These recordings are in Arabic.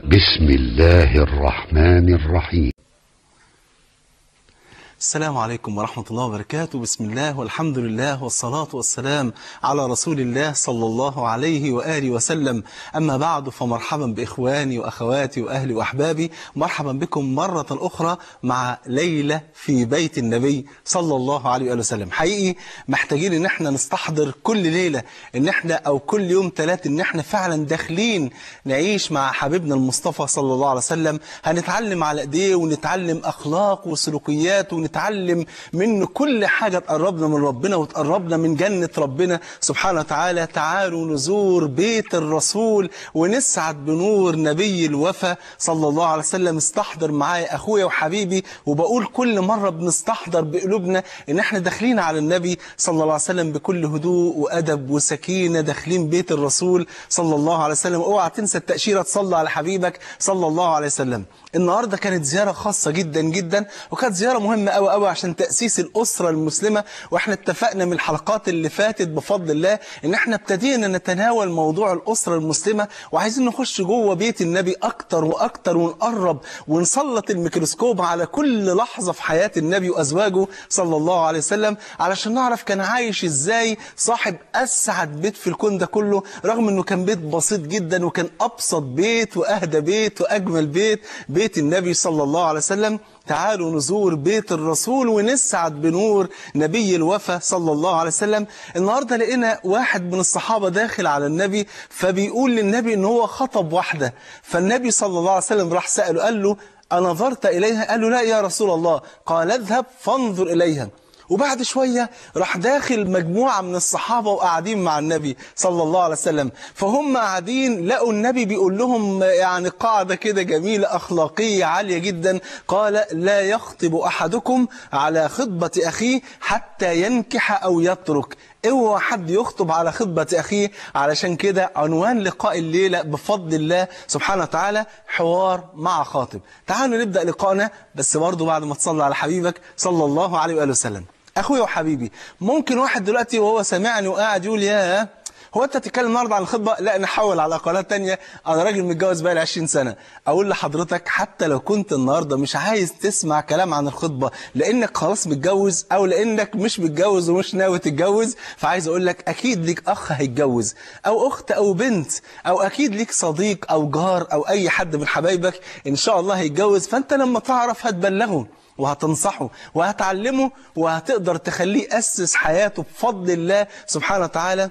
بسم الله الرحمن الرحيم. السلام عليكم ورحمة الله وبركاته. بسم الله والحمد لله والصلاة والسلام على رسول الله صلى الله عليه وآله وسلم. أما بعد، فمرحبا بإخواني وأخواتي وأهلي وأحبابي، مرحبا بكم مرة أخرى مع ليلة في بيت النبي صلى الله عليه وآله وسلم. حقيقي محتاجين إن احنا نستحضر كل ليلة إن احنا أو كل يوم ثلاث إن احنا فعلا داخلين نعيش مع حبيبنا المصطفى صلى الله عليه وسلم. هنتعلم على إيديه ونتعلم أخلاق وسلوكيات ونتعلم منه كل حاجة تقربنا من ربنا وتقربنا من جنة ربنا سبحانه وتعالى. تعالوا نزور بيت الرسول ونسعد بنور نبي الوفا صلى الله عليه وسلم. استحضر معايا أخويا وحبيبي، وبقول كل مرة بنستحضر بقلوبنا إن احنا داخلين على النبي صلى الله عليه وسلم بكل هدوء وأدب وسكينة، داخلين بيت الرسول صلى الله عليه وسلم. اوعى تنسى التأشيرة، تصلي على حبيبك صلى الله عليه وسلم. النهاردة كانت زيارة خاصة جدا جدا، وكانت زيارة مهمة قوي قوي عشان تأسيس الأسرة المسلمة. واحنا اتفقنا من الحلقات اللي فاتت بفضل الله ان احنا ابتدينا نتناول موضوع الأسرة المسلمة، وعايزين نخش جوه بيت النبي اكتر واكتر ونقرب ونسلط الميكروسكوب على كل لحظة في حياة النبي وازواجه صلى الله عليه وسلم، علشان نعرف كان عايش ازاي صاحب اسعد بيت في الكون ده كله، رغم انه كان بيت بسيط جدا وكان ابسط بيت واهدى بيت واجمل بيت، بيت النبي صلى الله عليه وسلم. تعالوا نزور بيت الرسول ونسعد بنور نبي الوفا صلى الله عليه وسلم. النهاردة لقينا واحد من الصحابة داخل على النبي، فبيقول للنبي ان هو خطب واحدة، فالنبي صلى الله عليه وسلم راح سأله، قال له أنظرت إليها؟ قال له لا يا رسول الله. قال اذهب فانظر إليها. وبعد شوية راح داخل مجموعة من الصحابة وقاعدين مع النبي صلى الله عليه وسلم، فهم قاعدين لقوا النبي بيقول لهم يعني قاعدة كده جميلة أخلاقية عالية جدا. قال لا يخطب أحدكم على خطبة أخيه حتى ينكح أو يترك. اوعى حد يخطب على خطبة أخيه. علشان كده عنوان لقاء الليلة بفضل الله سبحانه وتعالى حوار مع خاطب. تعالوا نبدأ لقائنا، بس برضه بعد ما تصلي على حبيبك صلى الله عليه وآله وسلم. أخويا وحبيبي، ممكن واحد دلوقتي وهو سامعني وقاعد يقول يا هو أنت تتكلم النهارده عن الخطبة؟ لا، نحول على قناة تانية. أنا راجل متجوز بقالي 20 سنة. أقول لحضرتك حتى لو كنت النهارده مش عايز تسمع كلام عن الخطبة لأنك خلاص متجوز أو لأنك مش متجوز ومش ناوي تتجوز، فعايز أقول لك أكيد ليك أخ هيتجوز أو أخت أو بنت، أو أكيد ليك صديق أو جار أو أي حد من حبايبك إن شاء الله هيتجوز. فأنت لما تعرف هتبلغه وهتنصحه وهتعلمه وهتقدر تخليه يأسس حياته بفضل الله سبحانه وتعالى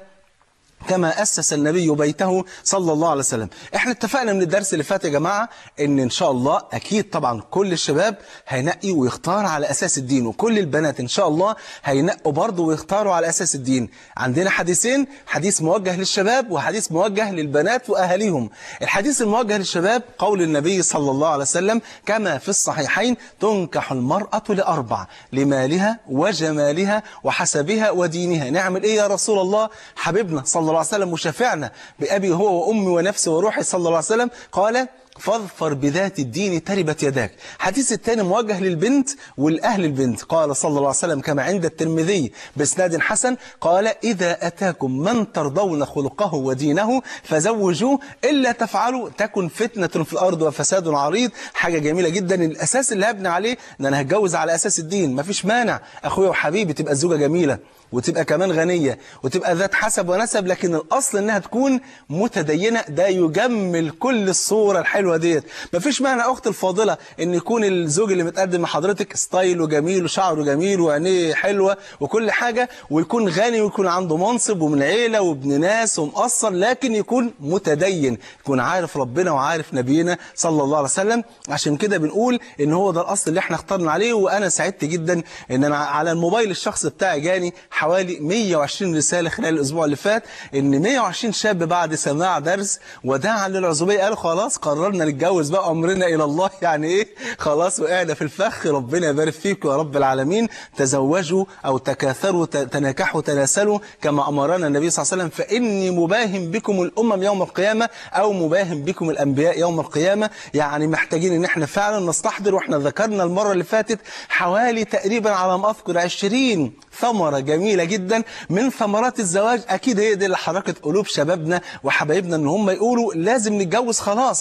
كما أسس النبي بيته صلى الله عليه وسلم. احنا اتفقنا من الدرس اللي فات يا جماعة ان شاء الله اكيد طبعا كل الشباب هينقي ويختار على اساس الدين، وكل البنات ان شاء الله هينقوا برضه ويختاروا على اساس الدين. عندنا حديثين، حديث موجه للشباب وحديث موجه للبنات واهاليهم. الحديث الموجه للشباب قول النبي صلى الله عليه وسلم كما في الصحيحين تنكح المرأة لأربع: لمالها وجمالها وحسبها ودينها. نعمل ايه يا رسول الله؟ حبيبنا صلى الله عليه وسلم وشفعنا بأبي هو وأمي ونفسي وروحي صلى الله عليه وسلم قال فاظفر بذات الدين تربت يداك. حديث الثاني موجه للبنت والأهل البنت. قال صلى الله عليه وسلم كما عند الترمذي بإسناد حسن قال إذا أتاكم من ترضون خلقه ودينه فزوجوه إلا تفعلوا تكن فتنة في الأرض وفساد عريض. حاجة جميلة جدا. الأساس اللي هبني عليه إن أنا هتجوز على أساس الدين. مفيش مانع أخويا وحبيبي تبقى الزوجة جميلة وتبقى كمان غنية وتبقى ذات حسب ونسب، لكن الأصل إنها تكون متدينة. ده يجمل كل الصورة الحلوة ديت. مفيش معنى أخت الفاضلة إن يكون الزوج اللي متقدم لحضرتك ستايله جميل وشعره جميل وعينيه حلوة وكل حاجة، ويكون غني ويكون عنده منصب ومن عيلة وابن ناس ومقصر، لكن يكون متدين، يكون عارف ربنا وعارف نبينا صلى الله عليه وسلم. عشان كده بنقول إن هو ده الأصل اللي احنا اخترنا عليه. وأنا سعدت جدا إن أنا على الموبايل الشخصي بتاعي جاني حوالي 120 رسالة خلال الأسبوع اللي فات، إن 120 شاب بعد سماع درس وداعا للعزوبية قالوا خلاص قررنا نتجوز بقى، أمرنا إلى الله. يعني إيه؟ خلاص وقعنا في الفخ. ربنا يبارك فيكم يا رب العالمين. تزوجوا أو تكاثروا تناكحوا تناسلوا كما أمرنا النبي صلى الله عليه وسلم فإني مباهم بكم الأمم يوم القيامة أو مباهم بكم الأنبياء يوم القيامة. يعني محتاجين إن احنا فعلا نستحضر. وإحنا ذكرنا المرة اللي فاتت حوالي تقريبا على ما أذكر 20 ثمرة جميلة جدا من ثمرات الزواج. أكيد هي دي اللي حركت قلوب شبابنا وحبايبنا إن هم يقولوا لازم نتجوز خلاص. ما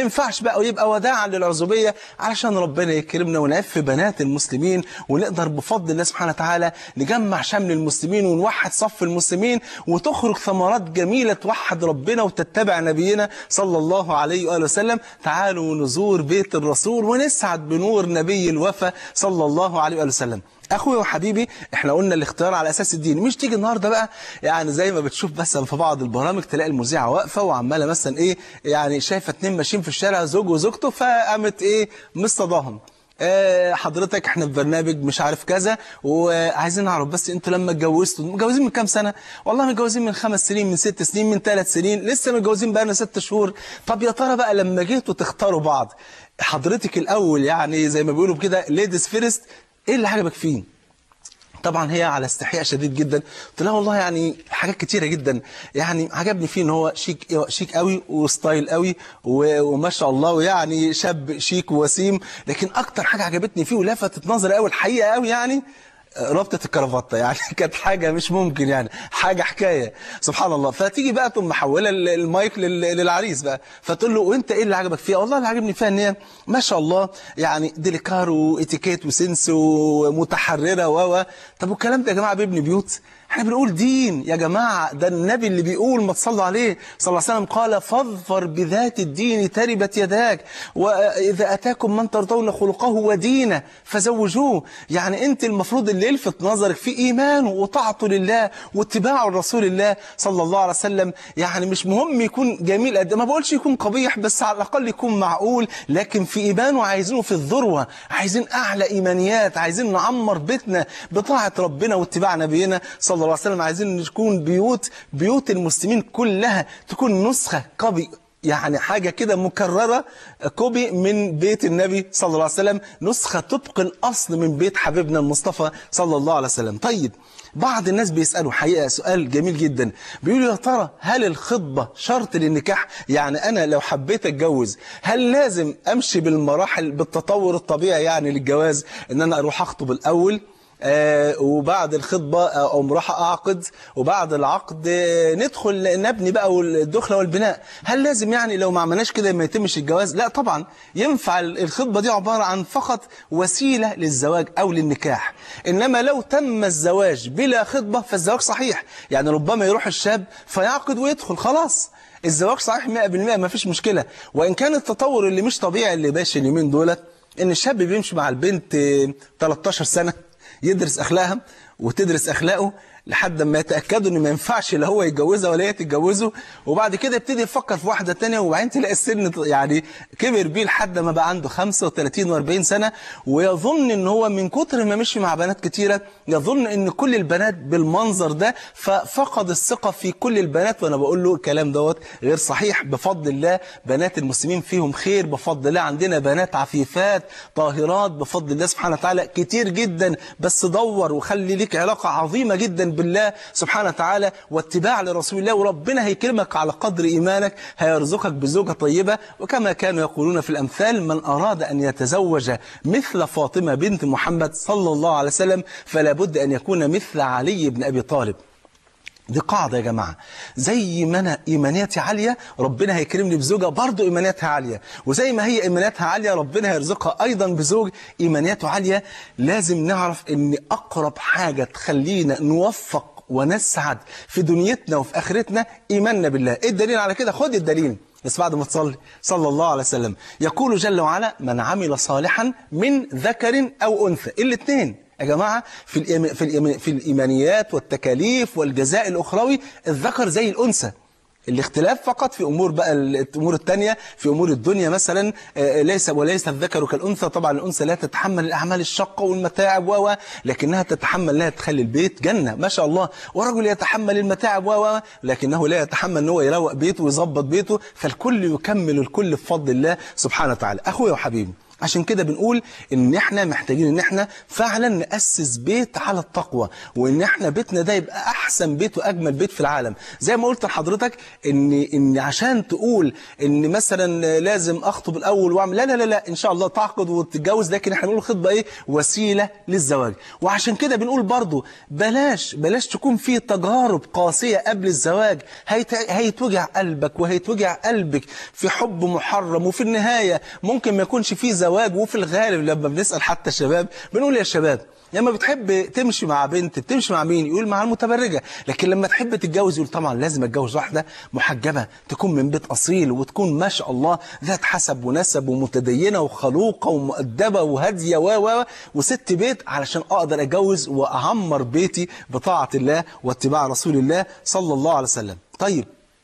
ينفعش بقى ويبقى وداعا للعزوبية علشان ربنا يكرمنا ونعف بنات المسلمين، ونقدر بفضل الله سبحانه وتعالى نجمع شمل المسلمين ونوحد صف المسلمين، وتخرج ثمرات جميلة توحد ربنا وتتبع نبينا صلى الله عليه وآله وسلم. تعالوا نزور بيت الرسول ونسعد بنور نبي الوفا صلى الله عليه وآله وسلم. اخوي وحبيبي، احنا قلنا الاختيار على اساس الدين، مش تيجي النهارده بقى يعني زي ما بتشوف مثلا في بعض البرامج تلاقي المذيعه واقفه وعماله مثلا ايه، يعني شايفه اتنين ماشيين في الشارع زوج وزوجته، فقامت ايه مصطداهم. حضرتك احنا في برنامج مش عارف كذا وعايزين نعرف بس انتوا لما اتجوزتوا متجوزين من كام سنه؟ والله متجوزين من 5 سنين، من 6 سنين، من 3 سنين، لسه متجوزين بقى لنا 6 شهور. طب يا ترى بقى لما جيتوا تختاروا بعض، حضرتك الاول يعني زي ما بيقولوا كده ليديز فيرست، ايه اللي عجبك فيه؟ طبعا هي على استحياء شديد جدا قلت لها والله يعني حاجات كتيره جدا، يعني عجبني فيه ان هو شيك قوي وستايل قوي وما شاء الله، ويعني شاب شيك ووسيم، لكن اكتر حاجه عجبتني فيه ولفتت نظري قوي الحقيقه قوي يعني ربطة الكرافتة، يعني كانت حاجة مش ممكن، يعني حاجة حكاية سبحان الله. فتيجي بقى تقوم محولة المايك للعريس بقى، فتقول له وانت ايه اللي عجبك فيها؟ والله اللي عجبني فيها ان هي ما شاء الله يعني ديليكار واتيكيت وسنس ومتحررة طب والكلام ده يا جماعة بيبني بيوت؟ احنا بنقول دين يا جماعة، ده النبي اللي بيقول ما تصلوا عليه صلى الله عليه وسلم قال فاظفر بذات الدين تربت يداك، وإذا أتاكم من ترضون خلقه ودينه فزوجوه. يعني انت المفروض اللي يلفت نظرك في إيمانه وطاعته لله واتباعه لرسول الله صلى الله عليه وسلم. يعني مش مهم يكون جميل قد ما بقولش يكون قبيح، بس على الأقل يكون معقول، لكن في إيمانه عايزينه في الذروة، عايزين أعلى إيمانيات، عايزين نعمر بيتنا بطاعة ربنا واتباع نبينا صلى الله عليه وسلم. عايزين تكون بيوت المسلمين كلها تكون نسخة كوبي، يعني حاجة كده مكررة كوبي من بيت النبي صلى الله عليه وسلم، نسخة طبق الأصل من بيت حبيبنا المصطفى صلى الله عليه وسلم. طيب بعض الناس بيسألوا حقيقة سؤال جميل جدا، بيقولوا يا ترى هل الخطبة شرط للنكاح؟ يعني أنا لو حبيت أتجوز هل لازم أمشي بالمراحل بالتطور الطبيعي يعني للجواز، إن أنا أروح أخطب الأول وبعد الخطبة أقوم راح أعقد، وبعد العقد ندخل نبني بقى والدخلة والبناء؟ هل لازم يعني لو ما عملناش كده ما يتمش الجواز؟ لا طبعا، ينفع الخطبة دي عبارة عن فقط وسيلة للزواج أو للنكاح، إنما لو تم الزواج بلا خطبة فالزواج صحيح. يعني ربما يروح الشاب فيعقد ويدخل، خلاص الزواج صحيح 100%، ما فيش مشكلة. وإن كان التطور اللي مش طبيعي اللي ماشي اليومين دولت إن الشاب بيمشي مع البنت 13 سنة يدرس أخلاقها وتدرس أخلاقه لحد ما يتأكدوا إن ما ينفعش لا هو يتجوزها ولا هي تتجوزه، وبعد كده يبتدي يفكر في واحدة تانية، وبعدين تلاقي السن يعني كبر بيه لحد ما بقى عنده 35 و40 سنة، ويظن إن هو من كتر ما مشي مع بنات كتيرة يظن إن كل البنات بالمنظر ده، ففقد الثقة في كل البنات. وأنا بقول له الكلام دوت غير صحيح. بفضل الله بنات المسلمين فيهم خير، بفضل الله عندنا بنات عفيفات طاهرات بفضل الله سبحانه وتعالى كتير جدا، بس دور وخلي ليك علاقة عظيمة جدا بالله سبحانه وتعالى واتباع لرسول الله، وربنا هيكرمك على قدر إيمانك، هيرزقك بزوجة طيبة. وكما كانوا يقولون في الأمثال من أراد أن يتزوج مثل فاطمة بنت محمد صلى الله عليه وسلم فلا بد أن يكون مثل علي بن أبي طالب. دي قاعدة يا جماعة، زي ما أنا إيمانياتي عالية ربنا هيكرمني بزوجة برضو إيمانياتها عالية، وزي ما هي إيمانياتها عالية ربنا هيرزقها أيضا بزوج إيمانياته عالية. لازم نعرف إن أقرب حاجة تخلينا نوفق ونسعد في دنيتنا وفي آخرتنا إيماننا بالله. إيه الدليل على كده؟ خد الدليل بس بعد ما تصلي صلى الله عليه وسلم. يقول جل وعلا من عمل صالحا من ذكر أو أنثى. الاثنين يا جماعة في الإيمانيات والتكاليف والجزاء الأخروي الذكر زي الأنثى، الاختلاف فقط في أمور بقى الأمور التانية، في أمور الدنيا مثلا وليس الذكر كالأنثى. طبعا الأنثى لا تتحمل الأعمال الشاقة والمتاعب لكنها تتحمل لها تخلي البيت جنة ما شاء الله، ورجل يتحمل المتاعب لكنه لا يتحمل أنه هو يروق بيته ويظبط بيته، فالكل يكمل الكل بفضل الله سبحانه وتعالى. أخويا وحبيبي، عشان كده بنقول ان احنا محتاجين ان احنا فعلا نأسس بيت على التقوى، وان احنا بيتنا ده يبقى احسن بيت واجمل بيت في العالم. زي ما قلت لحضرتك ان عشان تقول ان مثلا لازم اخطب الاول واعمل، لا لا لا لا، ان شاء الله تعقد وتتجوز، لكن احنا بنقول الخطبه ايه؟ وسيله للزواج. وعشان كده بنقول برضو بلاش تكون في تجارب قاسيه قبل الزواج، هيتوجع قلبك وهيتوجع قلبك في حب محرم، وفي النهايه ممكن ما يكونش في زواج. وفي الغالب لما بنسال حتى الشباب بنقول يا شباب لما بتحب تمشي مع بنت بتمشي مع مين؟ يقول مع المتبرجة. لكن لما تحب تتجوز يقول طبعا لازم اتجوز واحدة محجبة، تكون من بيت أصيل، وتكون ما شاء الله ذات حسب ونسب ومتدينة وخلوقة ومؤدبة وهادية وست بيت، علشان أقدر أتجوز وأعمر بيتي بطاعة الله واتباع رسول الله صلى الله عليه وسلم. طيب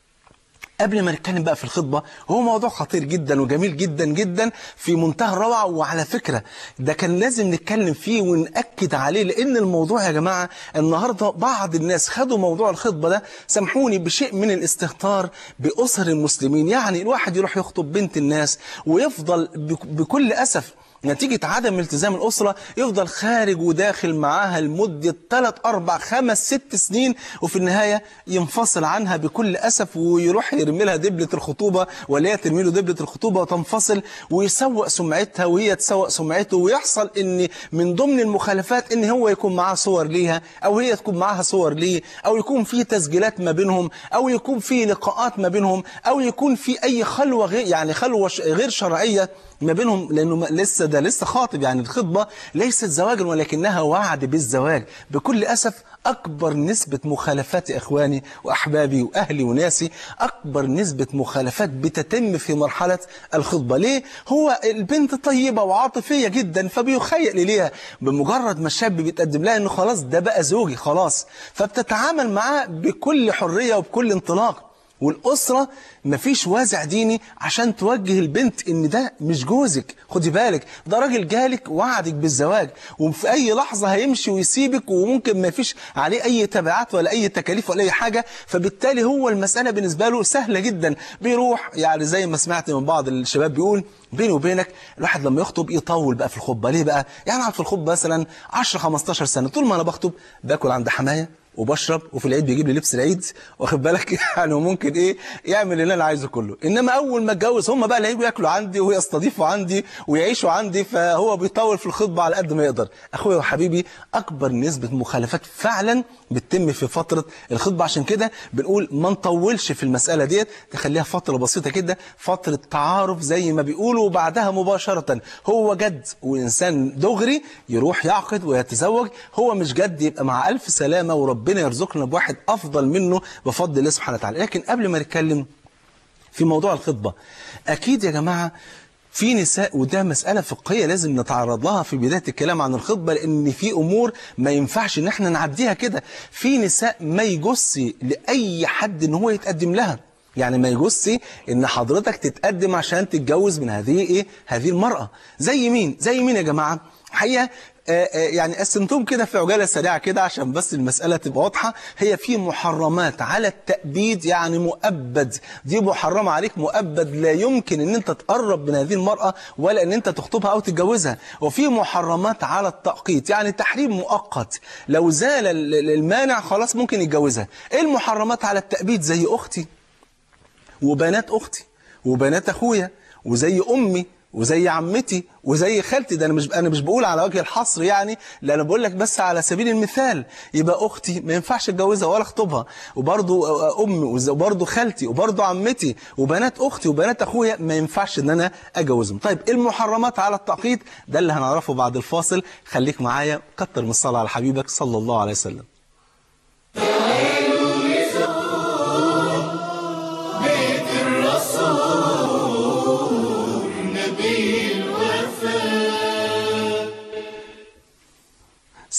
قبل ما نتكلم بقى في الخطبة، هو موضوع خطير جدا وجميل جدا جدا في منتهى الروعة، وعلى فكرة ده كان لازم نتكلم فيه ونأكد عليه، لأن الموضوع يا جماعة النهاردة بعض الناس خدوا موضوع الخطبة ده سامحوني بشيء من الاستهتار بأسر المسلمين. يعني الواحد يروح يخطب بنت الناس ويفضل بكل أسف نتيجة عدم التزام الأسرة يفضل خارج وداخل معاها لمدة 3 4 5 6 سنين، وفي النهاية ينفصل عنها بكل أسف، ويروح يرمي لها دبلة الخطوبة ولا هي ترمي له دبلة الخطوبة وتنفصل، ويسوء سمعتها وهي تسوء سمعته. ويحصل إن من ضمن المخالفات إن هو يكون معاه صور ليها أو هي تكون معاها صور ليه، أو يكون في تسجيلات ما بينهم، أو يكون في لقاءات ما بينهم، أو يكون في أي خلوة خلوة غير شرعية ما بينهم، لأنه لسه خاطب. يعني الخطبة ليست زواجا ولكنها وعد بالزواج. بكل أسف أكبر نسبة مخالفات إخواني وأحبابي وأهلي وناسي، أكبر نسبة مخالفات بتتم في مرحلة الخطبة. ليه؟ هو البنت طيبة وعاطفية جدا، فبيخيل إليها بمجرد ما الشاب بيتقدم لها إنه خلاص ده بقى زوجي خلاص، فبتتعامل معاه بكل حرية وبكل انطلاق. والأسرة مفيش وازع ديني عشان توجه البنت إن ده مش جوزك، خدي بالك ده راجل جالك وعدك بالزواج، وفي أي لحظة هيمشي ويسيبك، وممكن مفيش عليه أي تبعات ولا أي تكاليف ولا أي حاجة. فبالتالي هو المسألة بالنسبة له سهلة جدا، بيروح يعني زي ما سمعت من بعض الشباب بيقول بيني وبينك الواحد لما يخطب يطول بقى في الخطبة. ليه بقى؟ يعني قعد في الخطبة مثلا 10 15 سنة، طول ما أنا بخطب باكل عند حماية وبشرب، وفي العيد بيجيب لي لبس العيد، واخد بالك يعني ممكن ايه يعمل اللي انا عايزه كله. انما اول ما اتجوز هم بقى اللي هيجوا ياكلوا عندي ويستضيفوا عندي ويعيشوا عندي، فهو بيطول في الخطبه على قد ما يقدر. اخويا وحبيبي اكبر نسبه مخالفات فعلا بتتم في فتره الخطبه، عشان كده بنقول ما نطولش في المساله ديت، تخليها فتره بسيطه كده، فتره تعارف زي ما بيقولوا، وبعدها مباشره هو جد وانسان دغري يروح يعقد ويتزوج. هو مش جد يبقى مع الف سلامه، وربنا يرزقنا بواحد أفضل منه بفضل الله سبحانه وتعالى. لكن قبل ما نتكلم في موضوع الخطبة، أكيد يا جماعة في نساء، وده مسألة فقهية لازم نتعرض لها في بداية الكلام عن الخطبة، لأن في أمور ما ينفعش إن احنا نعديها كده. في نساء ما يجوزش لأي حد إن هو يتقدم لها، يعني ما يجوزش إن حضرتك تتقدم عشان تتجوز من هذه المرأة. زي مين يا جماعة؟ حقيقة يعني قسمتهم كده في عجالة سريعة كده عشان بس المسألة تبقى واضحة. هي في محرمات على التأبيد، يعني مؤبد، دي محرمة عليك مؤبد، لا يمكن ان انت تقرب من هذه المرأة ولا ان انت تخطبها او تتجوزها. وفي محرمات على التأقيت، يعني تحريم مؤقت، لو زال المانع خلاص ممكن يتجوزها. ايه المحرمات على التأبيد؟ زي اختي وبنات اختي وبنات اخويا، وزي امي وزي عمتي وزي خالتي. ده انا مش بقول على وجه الحصر يعني، لا انا بقول لك بس على سبيل المثال. يبقى اختي ما ينفعش اتجوزها ولا اخطبها، وبرضو امي وبرضو خالتي وبرضو عمتي وبنات اختي وبنات اخويا ما ينفعش ان انا اجوزهم. طيب المحرمات على التأقيت ده اللي هنعرفه بعد الفاصل. خليك معايا، كتر من الصلاة على حبيبك صلى الله عليه وسلم.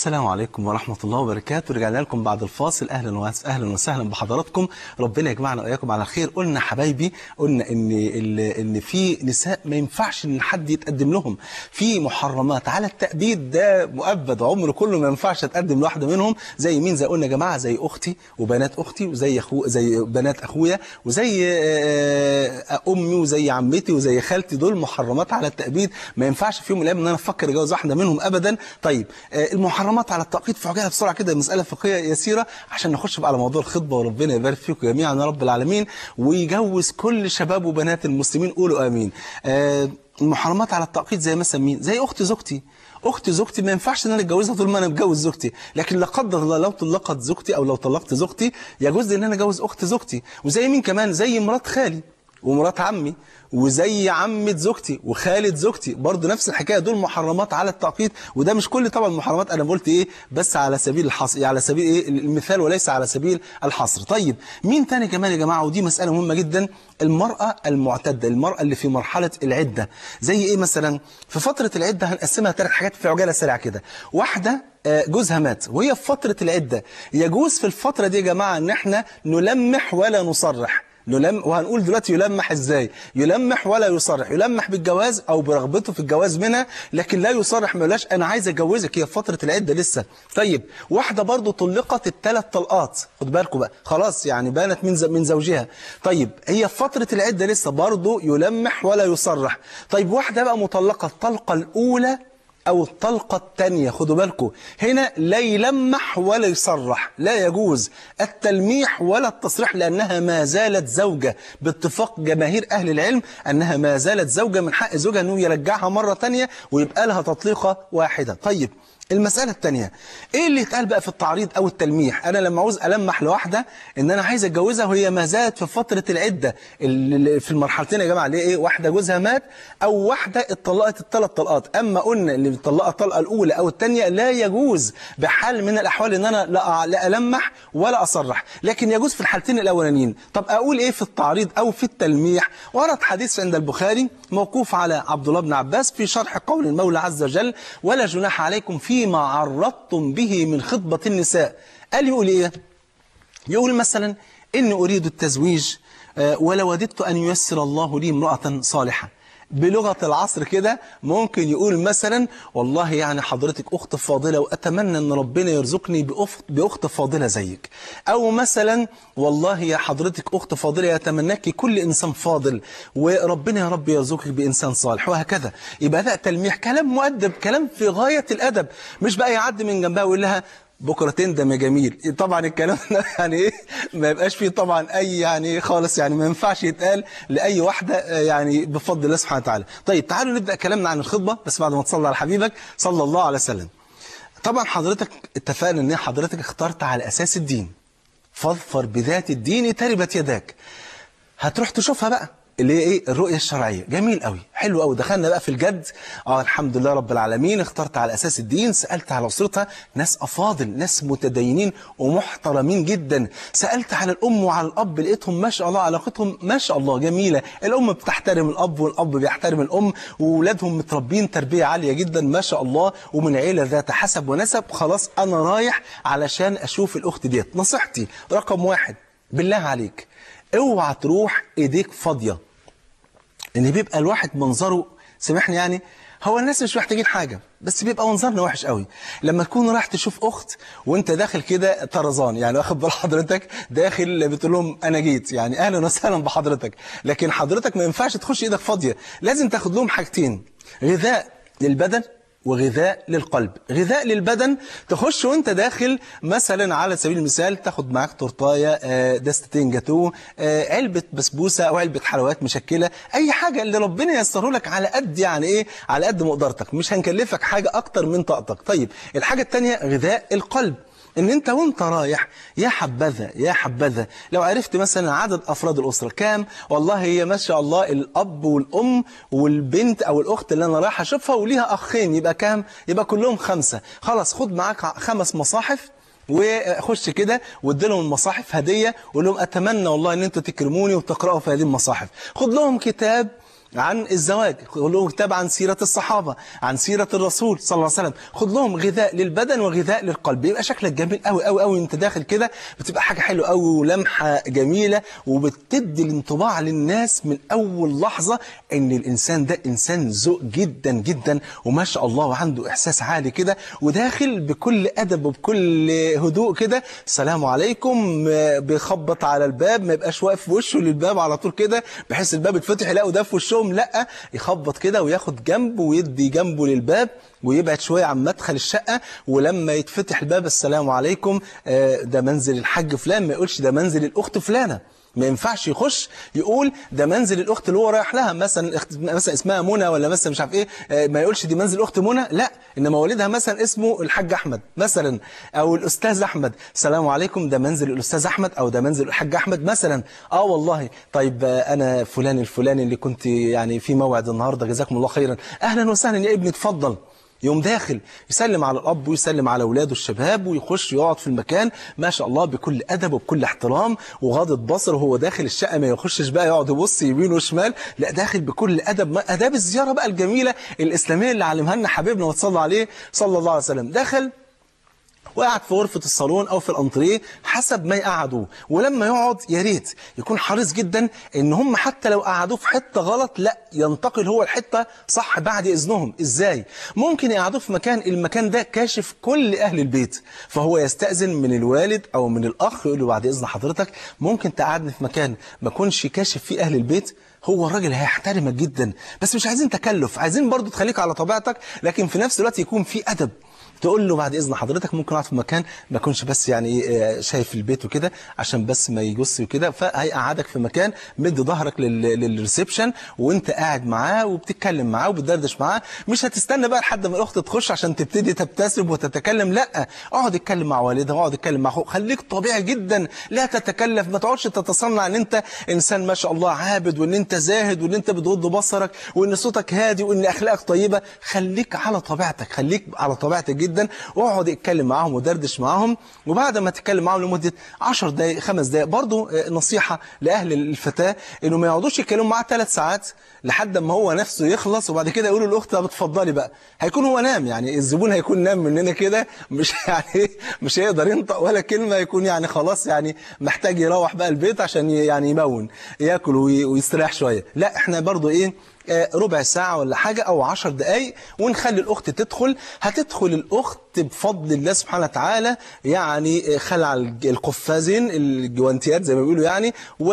السلام عليكم ورحمة الله وبركاته. رجعنا لكم بعد الفاصل. أهلا وسهلا بحضراتكم، ربنا يجمعنا وإياكم على خير. قلنا حبايبي، قلنا إن في نساء ما ينفعش إن حد يتقدم لهم، في محرمات على التأبيد، ده مؤبد عمره كله ما ينفعش أتقدم لواحدة منهم. زي مين؟ زي قلنا يا جماعة، زي أختي وبنات أختي، وزي زي بنات أخويا، وزي أمي، وزي عمتي، وزي خالتي. دول محرمات على التأبيد، ما ينفعش في يوم من الأيام إن أنا أفكر أتجوز واحدة منهم أبدا. طيب المحرمات على التوقيت في عجالة بسرعة كده، مسألة فقهية يسيرة عشان نخش بقى على موضوع الخطبة، وربنا يبارك فيكم جميعا يا رب العالمين، ويجوز كل شباب وبنات المسلمين. قولوا آمين. المحرمات على التوقيت زي مثلا مين؟ زي أخت زوجتي. أخت زوجتي ما ينفعش إن أنا أتجوزها طول ما أنا متجوز زوجتي، لكن لا قدر الله لو طلقت زوجتي أو لو طلقت زوجتي يجوز لي إن أنا أتجوز أخت زوجتي. وزي مين كمان؟ زي مرات خالي ومرات عمي، وزي عمة زوجتي وخالة زوجتي، برضه نفس الحكايه. دول محرمات على التعقيد. وده مش كل طبعا المحرمات، انا قلت ايه بس على سبيل الحصر، على سبيل ايه المثال وليس على سبيل الحصر. طيب مين تاني كمان يا جماعه؟ ودي مساله مهمه جدا، المراه المعتده، المراه اللي في مرحله العده. زي ايه مثلا؟ في فتره العده هنقسمها 3 حاجات في عجاله سريعه كده. واحده جوزها مات وهي في فتره العده، يجوز في الفتره دي يا جماعه ان احنا نلمح ولا نصرح. وهنقول دلوقتي يلمح ازاي. يلمح ولا يصرح. يلمح بالجواز او برغبته في الجواز منها، لكن لا يصرح، ما يقولهاش انا عايز اتجوزك، هي في فتره العده لسه. طيب واحده برضو طلقت ال3 طلقات، خد بالكم بقى، خلاص يعني بانت من زوجها. طيب هي في فتره العده لسه، برضو يلمح ولا يصرح. طيب واحده بقى مطلقه الطلقه الاولى أو الطلقة الثانية، خدوا بالكم هنا لا يلمح ولا يصرح، لا يجوز التلميح ولا التصريح، لأنها ما زالت زوجة باتفاق جماهير أهل العلم، أنها ما زالت زوجة، من حق زوجها أنه يرجعها مرة ثانية ويبقى لها تطليقة واحدة. طيب المسألة الثانية، ايه اللي يتقال بقى في التعريض او التلميح؟ انا لما عاوز المح لواحدة ان انا عايز اتجوزها وهي ما زالت في فترة العدة، في المرحلتين يا جماعة، ليه ايه؟ واحدة جوزها مات او واحدة اتطلقت ال3 طلقات. اما قلنا اللي بتطلقها الطلقة الاولى او الثانية لا يجوز بحال من الاحوال ان انا لا المح ولا اصرح، لكن يجوز في الحالتين الاولانيين. طب اقول ايه في التعريض او في التلميح؟ ورد حديث عند البخاري موقوف على عبد الله بن عباس في شرح قول المولى عز وجل: ولا جناح عليكم فيما عرضتم به من خطبة النساء. قال يقول ايه؟ يقول مثلا إني أريد التزويج ولوددت أن ييسر الله لي امرأة صالحة. بلغة العصر كده ممكن يقول مثلا والله يعني حضرتك أخت فاضلة وأتمنى أن ربنا يرزقني بأخت فاضلة زيك. أو مثلا والله يا حضرتك أخت فاضلة يتمناك كل إنسان فاضل وربنا يا رب يرزقك بإنسان صالح، وهكذا. يبقى ده تلميح، كلام مؤدب، كلام في غاية الأدب، مش بقى يعدي من جنبها ويقول لها بكرة تندم يا جميل. طبعا الكلام ده يعني ايه ما يبقاش فيه طبعا اي يعني خالص، يعني ما ينفعش يتقال لاي واحدة يعني بفضل الله سبحانه وتعالى. طيب تعالوا نبدأ كلامنا عن الخطبة، بس بعد ما تصلي على حبيبك صلى الله عليه وسلم. طبعا حضرتك اتفقنا ان حضرتك اخترت على اساس الدين، فاظفر بذات الدين تربت يداك. هتروح تشوفها بقى اللي هي ايه؟ الرؤية الشرعية. جميل قوي، حلو قوي، دخلنا بقى في الجد. الحمد لله رب العالمين، اخترت على اساس الدين، سألت على اسرتها، ناس افاضل، ناس متدينين ومحترمين جدا. سألت على الام وعلى الاب، لقيتهم ما شاء الله علاقتهم ما شاء الله جميلة، الام بتحترم الاب والاب بيحترم الام، واولادهم متربين تربية عالية جدا ما شاء الله، ومن عيلة ذات حسب ونسب. خلاص انا رايح علشان اشوف الاخت ديت. نصيحتي رقم 1، بالله عليك اوعى تروح ايديك فاضية. ان بيبقى الواحد منظره، سامحني يعني، هو الناس مش محتاجين حاجة، بس بيبقى منظرنا وحش قوي لما تكون رايح تشوف اخت وانت داخل كده طرزان، يعني واخد بال حضرتك، داخل بتقول لهم انا جيت، يعني اهلا وسهلا بحضرتك، لكن حضرتك ما ينفعش تخش ايدك فاضية، لازم تاخد لهم حاجتين: غذاء للبدن وغذاء للقلب. غذاء للبدن تخش وانت داخل مثلا على سبيل المثال تاخد معاك تورتايه، دستتين جاتوه، علبة بسبوسة او علبة حلويات مشكلة، اي حاجة اللي ربنا ييسره لك على قد يعني ايه، على قد مقدرتك، مش هنكلفك حاجة اكتر من طاقتك. طيب الحاجة التانية غذاء القلب، ان انت وانت رايح يا حبذا يا حبذا لو عرفت مثلا عدد افراد الاسره كام، والله هي ما شاء الله الاب والام والبنت او الاخت اللي انا رايح اشوفها وليها اخين، يبقى كام؟ يبقى كلهم 5. خلاص خد معاك 5 مصاحف وخش كده وادي لهم المصاحف هديه، وقول لهم اتمنى والله ان انتوا تكرموني وتقراوا في هذه المصاحف. خد لهم كتاب عن الزواج، خد لهم كتاب عن سيرة الصحابة، عن سيرة الرسول صلى الله عليه وسلم، خد لهم غذاء للبدن وغذاء للقلب. يبقى شكلك جميل قوي قوي قوي انت داخل كده، بتبقى حاجة حلوة قوي ولمحة جميلة، وبتدي الانطباع للناس من أول لحظة إن الإنسان ده إنسان ذوق جدا جدا وما شاء الله، وعنده إحساس عالي كده، وداخل بكل أدب وبكل هدوء كده. السلام عليكم، بيخبط على الباب، ما يبقاش واقف في وشه للباب على طول كده بحيث الباب يتفتح يلاقوا ده في وشهم، لا، يخبط كده وياخد جنبه ويدي جنبه للباب ويبعد شوية عن مدخل الشقة، ولما يتفتح الباب السلام عليكم، ده منزل الحاج فلان، ما يقولش ده منزل الأخت فلانة. ما ينفعش يخش يقول ده منزل الاخت اللي هو رايح لها، مثلا اسمها منى ولا مثلا مش عارف ايه، ما يقولش دي منزل اخت منى، لا، انما والدها مثلا اسمه الحاج احمد مثلا او الاستاذ احمد، السلام عليكم ده منزل الاستاذ احمد او ده منزل الحاج احمد مثلا. والله طيب انا فلان الفلاني اللي كنت يعني في موعد النهارده، جزاكم الله خيرا، اهلا وسهلا يا ابني اتفضل. يوم داخل يسلم على الأب ويسلم على أولاده الشباب ويخش يقعد في المكان ما شاء الله بكل أدب وبكل احترام وغاضة بصر، وهو داخل الشقة ما يخشش بقى يقعد يبص يمين وشمال، لا، داخل بكل أدب، أداب الزيارة بقى الجميلة الإسلامية اللي علمها لنا حبيبنا وتصلى عليه صلى الله عليه وسلم. دخل وقعد في غرفة الصالون أو في الأنتريه حسب ما يقعدوه، ولما يقعد يا ريت يكون حريص جدا إن هم حتى لو قعدوه في حتة غلط لا ينتقل هو الحتة صح بعد إذنهم. إزاي؟ ممكن يقعدوه في المكان ده كاشف كل أهل البيت، فهو يستأذن من الوالد أو من الأخ يقول له بعد إذن حضرتك ممكن تقعدني في مكان ما كونش كاشف فيه أهل البيت. هو الراجل هيحترمك جدا، بس مش عايزين تكلف، عايزين برضو تخليك على طبيعتك، لكن في نفس الوقت يكون في أدب. تقول له بعد إذن حضرتك ممكن أقعد في مكان ما يكونش بس يعني شايف البيت وكده عشان بس ما يجص وكده، فهيقعدك في مكان مد ظهرك للريسبشن وانت قاعد معاه وبتتكلم معاه وبتدردش معاه. مش هتستنى بقى لحد ما الأخت تخش عشان تبتدي تبتسم وتتكلم، لا، اقعد اتكلم مع والدها واقعد اتكلم مع اخوك، خليك طبيعي جدا، لا تتكلف، ما تقعدش تتصنع ان انت انسان ما شاء الله عابد وان انت زاهد وان انت بتغض بصرك وان صوتك هادي وان اخلاقك طيبة. خليك على طبيعتك، خليك على طبيعتك جدا، واقعد اتكلم معاهم ودردش معاهم. وبعد ما تتكلم معاهم لمدة 10 دقائق 5 دقائق، برضو نصيحة لأهل الفتاة انه ما يقعدوش يتكلموا معاه 3 ساعات لحد ما هو نفسه يخلص وبعد كده يقولوا للاخت بتفضلي بقى، هيكون هو نام، يعني الزبون هيكون نام مننا كده، مش يعني مش هيقدر ينطق ولا كلمة، يكون يعني خلاص يعني محتاج يروح بقى البيت عشان يعني يمون ياكل ويستريح شوية. لا، احنا برضو ربع ساعة ولا حاجة أو 10 دقايق ونخلي الأخت تدخل. هتدخل الأخت بفضل الله سبحانه وتعالى، يعني خلع القفازين الجوانتيات زي ما بيقولوا يعني،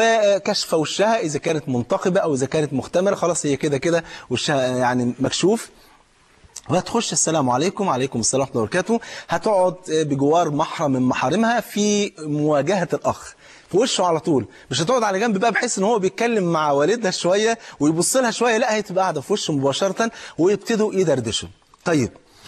وكشف وشها إذا كانت منتقبة أو إذا كانت مختمرة، خلاص هي كده كده وشها يعني مكشوف، وهتخش السلام عليكم وعليكم السلام ورحمة الله وبركاته. هتقعد بجوار محرم من محارمها في مواجهة الأخ في وشه على طول، مش هتقعد على جنب بقى بحيث ان هو بيتكلم مع والدها شوية ويبص لها شوية، لا، هي تبقى قاعدة في وشه مباشرة ويبتدوا يدردشوا. طيب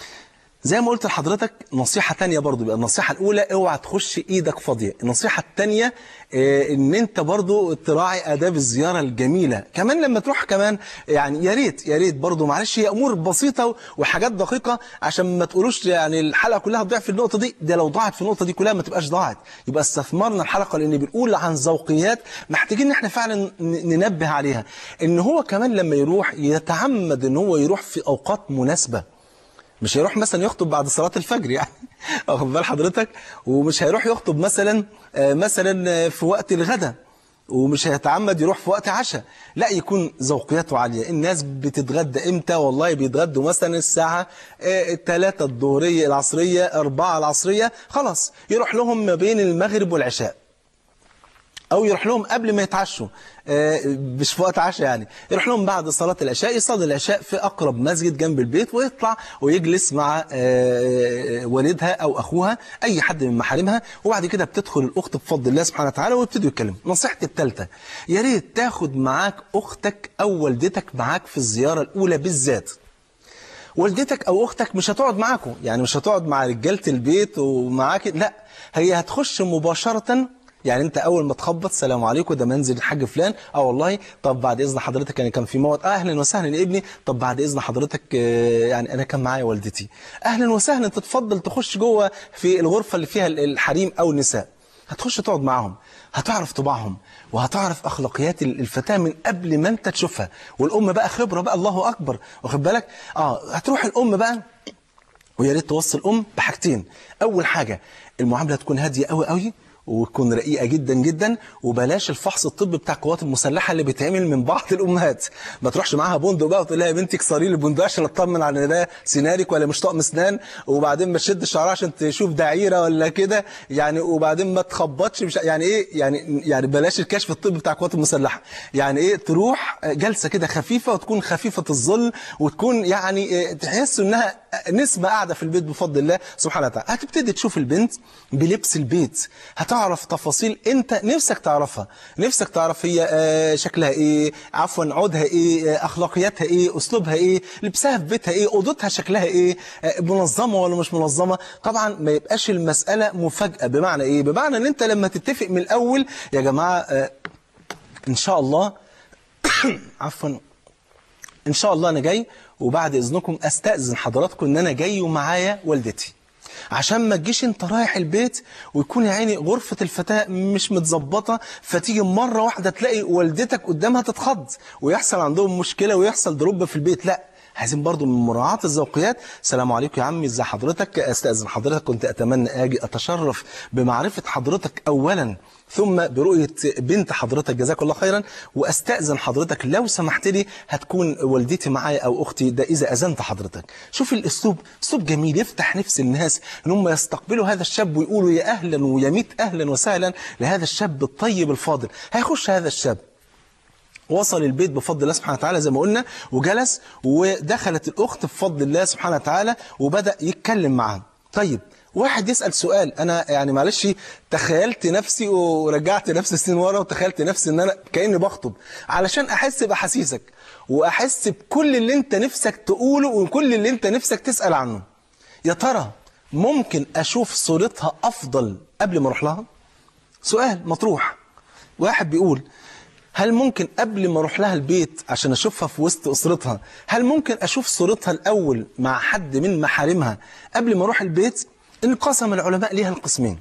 زي ما قلت لحضرتك نصيحة تانية برضو، بقى النصيحة الأولى اوعى تخش إيدك فاضية، النصيحة التانية إن أنت برضو تراعي آداب الزيارة الجميلة. كمان لما تروح كمان يعني يا ريت برضو، معلش هي أمور بسيطة وحاجات دقيقة عشان ما تقولوش يعني الحلقة كلها تضيع في النقطة دي، ده لو ضاعت في النقطة دي كلها ما تبقاش ضاعت، يبقى استثمرنا الحلقة، لأن بنقول عن ذوقيات محتاجين إن احنا فعلا ننبه عليها. إن هو كمان لما يروح يتعمد إن هو يروح في أوقات مناسبة، مش هيروح مثلا يخطب بعد صلاة الفجر يعني واخد بال حضرتك، ومش هيروح يخطب مثلا في وقت الغداء، ومش هيتعمد يروح في وقت عشاء، لا، يكون ذوقياته عالية. الناس بتتغدى امتى؟ والله بيتغدوا مثلا الساعة 3 الظهرية العصرية 4 العصرية، خلاص يروح لهم ما بين المغرب والعشاء، أو يروح لهم قبل ما يتعشوا، مش في وقت عشاء يعني، يروح لهم بعد صلاة العشاء، يصلي العشاء في أقرب مسجد جنب البيت ويطلع ويجلس مع والدها أو أخوها أي حد من محارمها، وبعد كده بتدخل الأخت بفضل الله سبحانه وتعالى ويبتدوا يتكلموا. نصيحتي الثالثة، يا ريت تاخد معاك أختك أو والدتك معاك في الزيارة الأولى بالذات. والدتك أو أختك مش هتقعد معاكم، يعني مش هتقعد مع رجالة البيت ومعاك، لا، هي هتخش مباشرة. يعني انت اول ما تخبط السلام عليكم ده منزل الحاج فلان، والله طب بعد اذن حضرتك يعني كان في موعد، اهلا وسهلا يا ابني، طب بعد اذن حضرتك يعني انا كان معايا والدتي، اهلا وسهلا، تتفضل تخش جوه في الغرفه اللي فيها الحريم او النساء. هتخش تقعد معاهم، هتعرف طباعهم وهتعرف اخلاقيات الفتاه من قبل ما انت تشوفها. والام بقى خبره بقى، الله اكبر، واخد بالك؟ هتروح الام بقى، ويا ريت توصي الام بحاجتين. اول حاجه المعامله تكون هاديه قوي قوي، وتكون رقيقه جدا جدا، وبلاش الفحص الطبي بتاع القوات المسلحه اللي بيتعمل من بعض الامهات. ما تروحش معاها بندق بقى وتقول لها يا بنتي كسري لي البندق عشان اطمن على ده سينارك ولا مش طقم اسنان، وبعدين ما تشد شعرها عشان تشوف دعيره ولا كده يعني، وبعدين ما تخبطش، مش يعني ايه يعني بلاش الكشف الطبي بتاع القوات المسلحه. يعني ايه، تروح جلسه كده خفيفه، وتكون خفيفه الظل، وتكون يعني تحس انها نسمه قاعده في البيت بفضل الله سبحانه وتعالى. هتبتدي تشوف البنت بلبس البيت، هتعرف تفاصيل انت نفسك تعرفها، نفسك تعرف هي شكلها ايه، عفوا عودها ايه، اخلاقياتها ايه، اسلوبها ايه، لبسها في بيتها ايه، اوضتها شكلها ايه، منظمه ولا مش منظمه. طبعا ما يبقاش المساله مفاجاه. بمعنى ايه؟ بمعنى ان انت لما تتفق من الاول يا جماعه ان شاء الله عفوا ان شاء الله انا جاي، وبعد اذنكم استاذن حضراتكم ان انا جاي ومعايا والدتي، عشان ما تجيش انت رايح البيت ويكون يا عيني غرفة الفتاة مش متظبطة، فتيجي مرة واحدة تلاقي والدتك قدامها تتخض ويحصل عندهم مشكلة ويحصل ضرب في البيت. لا، عايزين برضو من مراعاة الذوقيات. السلام عليكم يا عمي، ازي حضرتك، استأذن حضرتك، كنت اتمنى اجي اتشرف بمعرفة حضرتك اولا، ثم برؤية بنت حضرتك، جزاك الله خيرا، واستأذن حضرتك لو سمحت لي هتكون والدتي معايا او اختي، ده اذا اذنت حضرتك. شوف الاسلوب، اسلوب جميل يفتح نفس الناس ان هم يستقبلوا هذا الشاب ويقولوا يا اهلا ويا ميت اهلا وسهلا لهذا الشاب الطيب الفاضل. هيخش هذا الشاب، وصل البيت بفضل الله سبحانه وتعالى زي ما قلنا، وجلس، ودخلت الأخت بفضل الله سبحانه وتعالى وبدأ يتكلم معها. طيب واحد يسأل سؤال، أنا يعني معلش تخيلت نفسي ورجعت نفسي سنين ورا، وتخيلت نفسي إن أنا كأني بخطب، علشان أحس بأحاسيسك وأحس بكل اللي أنت نفسك تقوله وكل اللي أنت نفسك تسأل عنه. يا ترى ممكن أشوف صورتها أفضل قبل ما أروح لها؟ سؤال مطروح. واحد بيقول هل ممكن قبل ما اروح لها البيت عشان اشوفها في وسط اسرتها، هل ممكن اشوف صورتها الاول مع حد من محارمها قبل ما اروح البيت؟ انقسم العلماء ليها القسمين.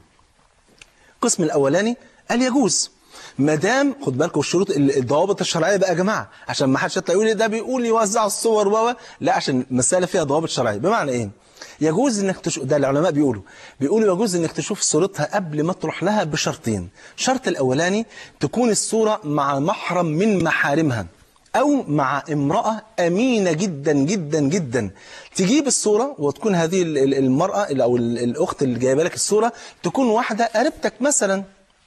القسم الاولاني قال يجوز، ما دام، خد بالكم الشروط الضوابط الشرعيه بقى يا جماعه، عشان ما حدش يطلع يقول لي ده بيقول يوزع الصور لا، عشان المساله فيها ضوابط شرعيه. بمعنى ايه؟ يجوز انك تشوف، ده العلماء بيقولوا يجوز انك تشوف صورتها قبل ما تروح لها بشرطين. الشرط الاولاني تكون الصوره مع محرم من محارمها، او مع امراه امينه جدا جدا جدا. تجيب الصوره وتكون هذه المراه او الاخت اللي جايبه لك الصوره تكون واحده قريبتك مثلا،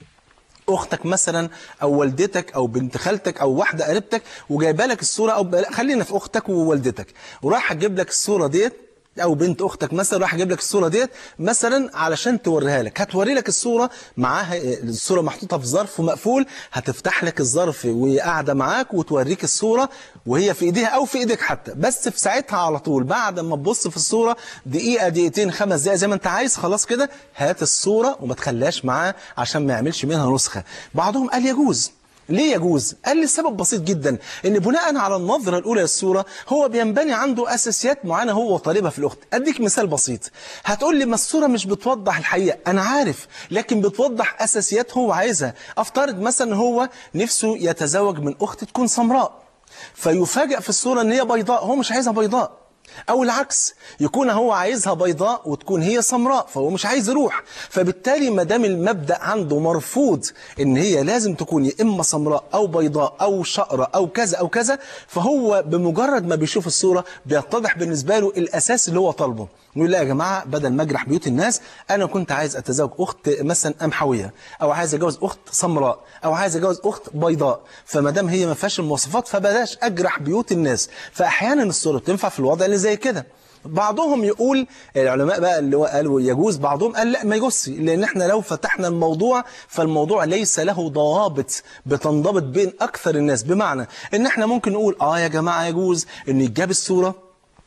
اختك مثلا او والدتك او بنت خالتك او واحده قريبتك، وجايبه لك الصوره، او خلينا في اختك ووالدتك، وراح تجيب لك الصوره ديت، او بنت اختك مثلا راح اجيب لك الصوره ديت مثلا علشان توريها لك. هتوري لك الصوره معاها، الصوره محطوطه في ظرف ومقفول، هتفتح لك الظرف وهي قاعده معاك وتوريك الصوره وهي في ايديها او في ايدك حتى، بس في ساعتها على طول بعد ما تبص في الصوره دقيقه دقيقتين 5 دقائق زي ما انت عايز، خلاص كده هات الصوره وما تخليهاش معاه عشان ما يعملش منها نسخه. بعضهم قال يجوز. ليه يجوز؟ قال لي سبب بسيط جدا، ان بناء على النظرة الاولى للصورة هو بينبني عنده اساسيات معينة هو وطالبها في الاخت. اديك مثال بسيط، هتقول لي ما الصورة مش بتوضح الحقيقة، انا عارف، لكن بتوضح اساسيات هو عايزها. افترض مثلا هو نفسه يتزوج من اخت تكون سمراء، فيفاجئ في الصورة ان هي بيضاء، هو مش عايزها بيضاء، أو العكس يكون هو عايزها بيضاء وتكون هي سمراء، فهو مش عايز يروح. فبالتالي ما دام المبدأ عنده مرفوض إن هي لازم تكون يا إما سمراء أو بيضاء أو شقرة أو كذا أو كذا، فهو بمجرد ما بيشوف الصورة بيتضح بالنسبة له الأساس اللي هو طالبه. يقول لا يا جماعة، بدل ما أجرح بيوت الناس، أنا كنت عايز أتزوج أخت مثلا قمحوية، أو عايز أتجوز أخت سمراء، أو عايز أتجوز أخت بيضاء، فما دام هي ما فيهاش المواصفات فبلاش أجرح بيوت الناس. فأحيانا الصورة بتنفع في الوضع اللي زي كده. بعضهم يقول، العلماء بقى اللي قالوا يجوز، بعضهم قال لا ما يجوزش، لأن احنا لو فتحنا الموضوع فالموضوع ليس له ضوابط بتنضبط بين أكثر الناس. بمعنى إن احنا ممكن نقول يا جماعة يجوز إن يتجاب الصورة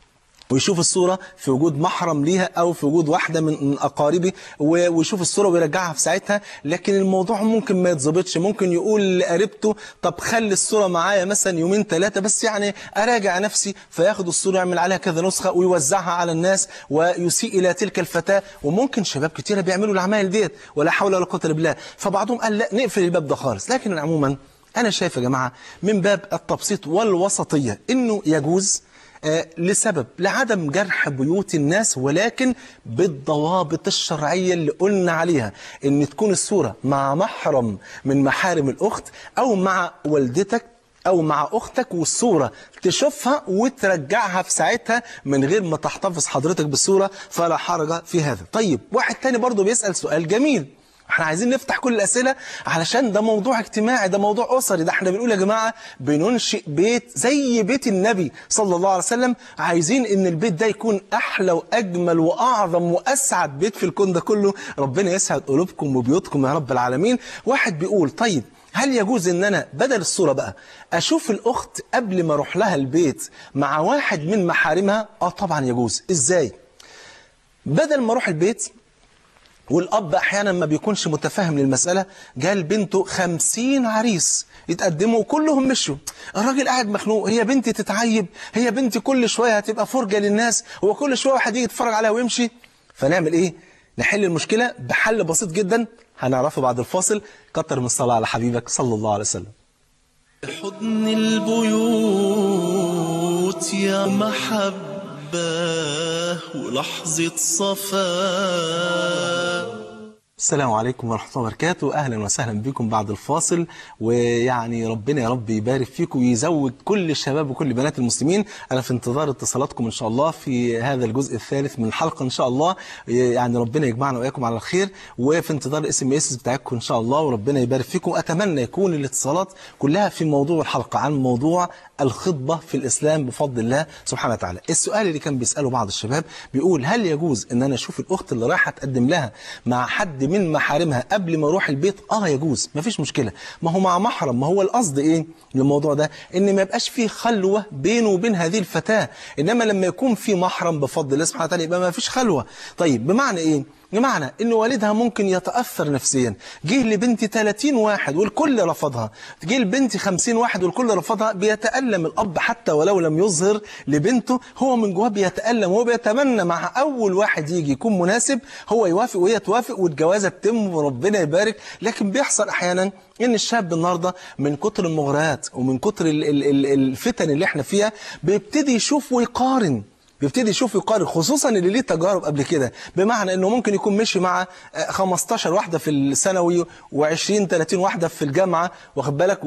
ويشوف الصورة في وجود محرم ليها أو في وجود واحدة من أقاربي ويشوف الصورة ويرجعها في ساعتها. لكن الموضوع ممكن ما يتظبطش، ممكن يقول لقريبته طب خلي الصورة معايا مثلا يومين ثلاثة بس يعني أراجع نفسي، فياخد الصورة يعمل عليها كذا نسخة ويوزعها على الناس ويسيء إلى تلك الفتاة. وممكن شباب كتيرة بيعملوا العمايل ديت ولا حول ولا قوة إلا بالله. فبعضهم قال لا نقفل الباب ده خالص. لكن عموما أنا شايف يا جماعة من باب التبسيط والوسطية إنه يجوز لسبب لعدم جرح بيوت الناس، ولكن بالضوابط الشرعية اللي قلنا عليها، ان تكون الصورة مع محرم من محارم الأخت أو مع والدتك أو مع أختك، والصورة تشوفها وترجعها في ساعتها من غير ما تحتفظ حضرتك بالصورة، فلا حرج في هذا. طيب واحد تاني برضو بيسأل سؤال جميل، احنا عايزين نفتح كل الأسئلة علشان ده موضوع اجتماعي، ده موضوع أسري، ده احنا بنقول يا جماعة بننشئ بيت زي بيت النبي صلى الله عليه وسلم. عايزين ان البيت ده يكون أحلى وأجمل وأعظم وأسعد بيت في الكون ده كله. ربنا يسعد قلوبكم وبيوتكم يا رب العالمين. واحد بيقول طيب هل يجوز ان انا بدل الصورة بقى اشوف الاخت قبل ما اروح لها البيت مع واحد من محارمها؟ طبعا يجوز. ازاي؟ بدل ما اروح البيت والأب أحيانا ما بيكونش متفاهم للمسألة، جال بنته 50 عريس يتقدموا وكلهم مشوا، الراجل قاعد مخنوق، هي بنتي تتعيب، هي بنتي كل شوية هتبقى فرجة للناس، هو كل شوية واحد يجي يتفرج عليها ويمشي. فنعمل إيه؟ نحل المشكلة بحل بسيط جدا هنعرفه بعد الفاصل. كتر من الصلاة على حبيبك صلى الله عليه وسلم. حضن البيوت يا محبة ولحظة صفاء. السلام عليكم ورحمة الله وبركاته. أهلا وسهلا بكم بعد الفاصل. ويعني ربنا يا رب يبارك فيكم ويزود كل الشباب وكل بنات المسلمين. أنا في انتظار اتصالاتكم إن شاء الله في هذا الجزء الثالث من الحلقة إن شاء الله. يعني ربنا يجمعنا وإياكم على الخير، وفي انتظار SMS بتاعكم إن شاء الله، وربنا يبارك فيكم. أتمنى يكون الاتصالات كلها في موضوع الحلقة عن موضوع الخطبة في الإسلام بفضل الله سبحانه وتعالى. السؤال اللي كان بيسأله بعض الشباب بيقول هل يجوز إن أنا أشوف الأخت اللي رايحة تقدم لها مع حد من محارمها قبل ما اروح البيت؟ يجوز، مفيش مشكلة. ما هو مع محرم. ما هو القصد ايه للموضوع ده؟ ان ما يبقاش فيه خلوة بينه وبين هذه الفتاة، انما لما يكون في محرم بفضل الله سبحانه وتعالى يبقى ما فيش خلوة. طيب بمعنى ايه؟ بمعنى ان والدها ممكن يتأثر نفسيا. جه لبنتي 30 واحد والكل رفضها، جه لبنتي 50 واحد والكل رفضها، بيتألم الأب حتى ولو لم يظهر لبنته، هو من جواه بيتألم، وهو بيتمنى مع أول واحد يجي يكون مناسب هو يوافق وهي توافق والجوازة تتم وربنا يبارك. لكن بيحصل أحيانا إن الشاب النهارده من كتر المغريات ومن كتر الفتن اللي احنا فيها بيبتدي يشوف ويقارن، خصوصا اللي ليه تجارب قبل كده. بمعنى انه ممكن يكون مشي مع 15 واحدة في الثانوي و20 30 واحدة في الجامعة، واخد بالك،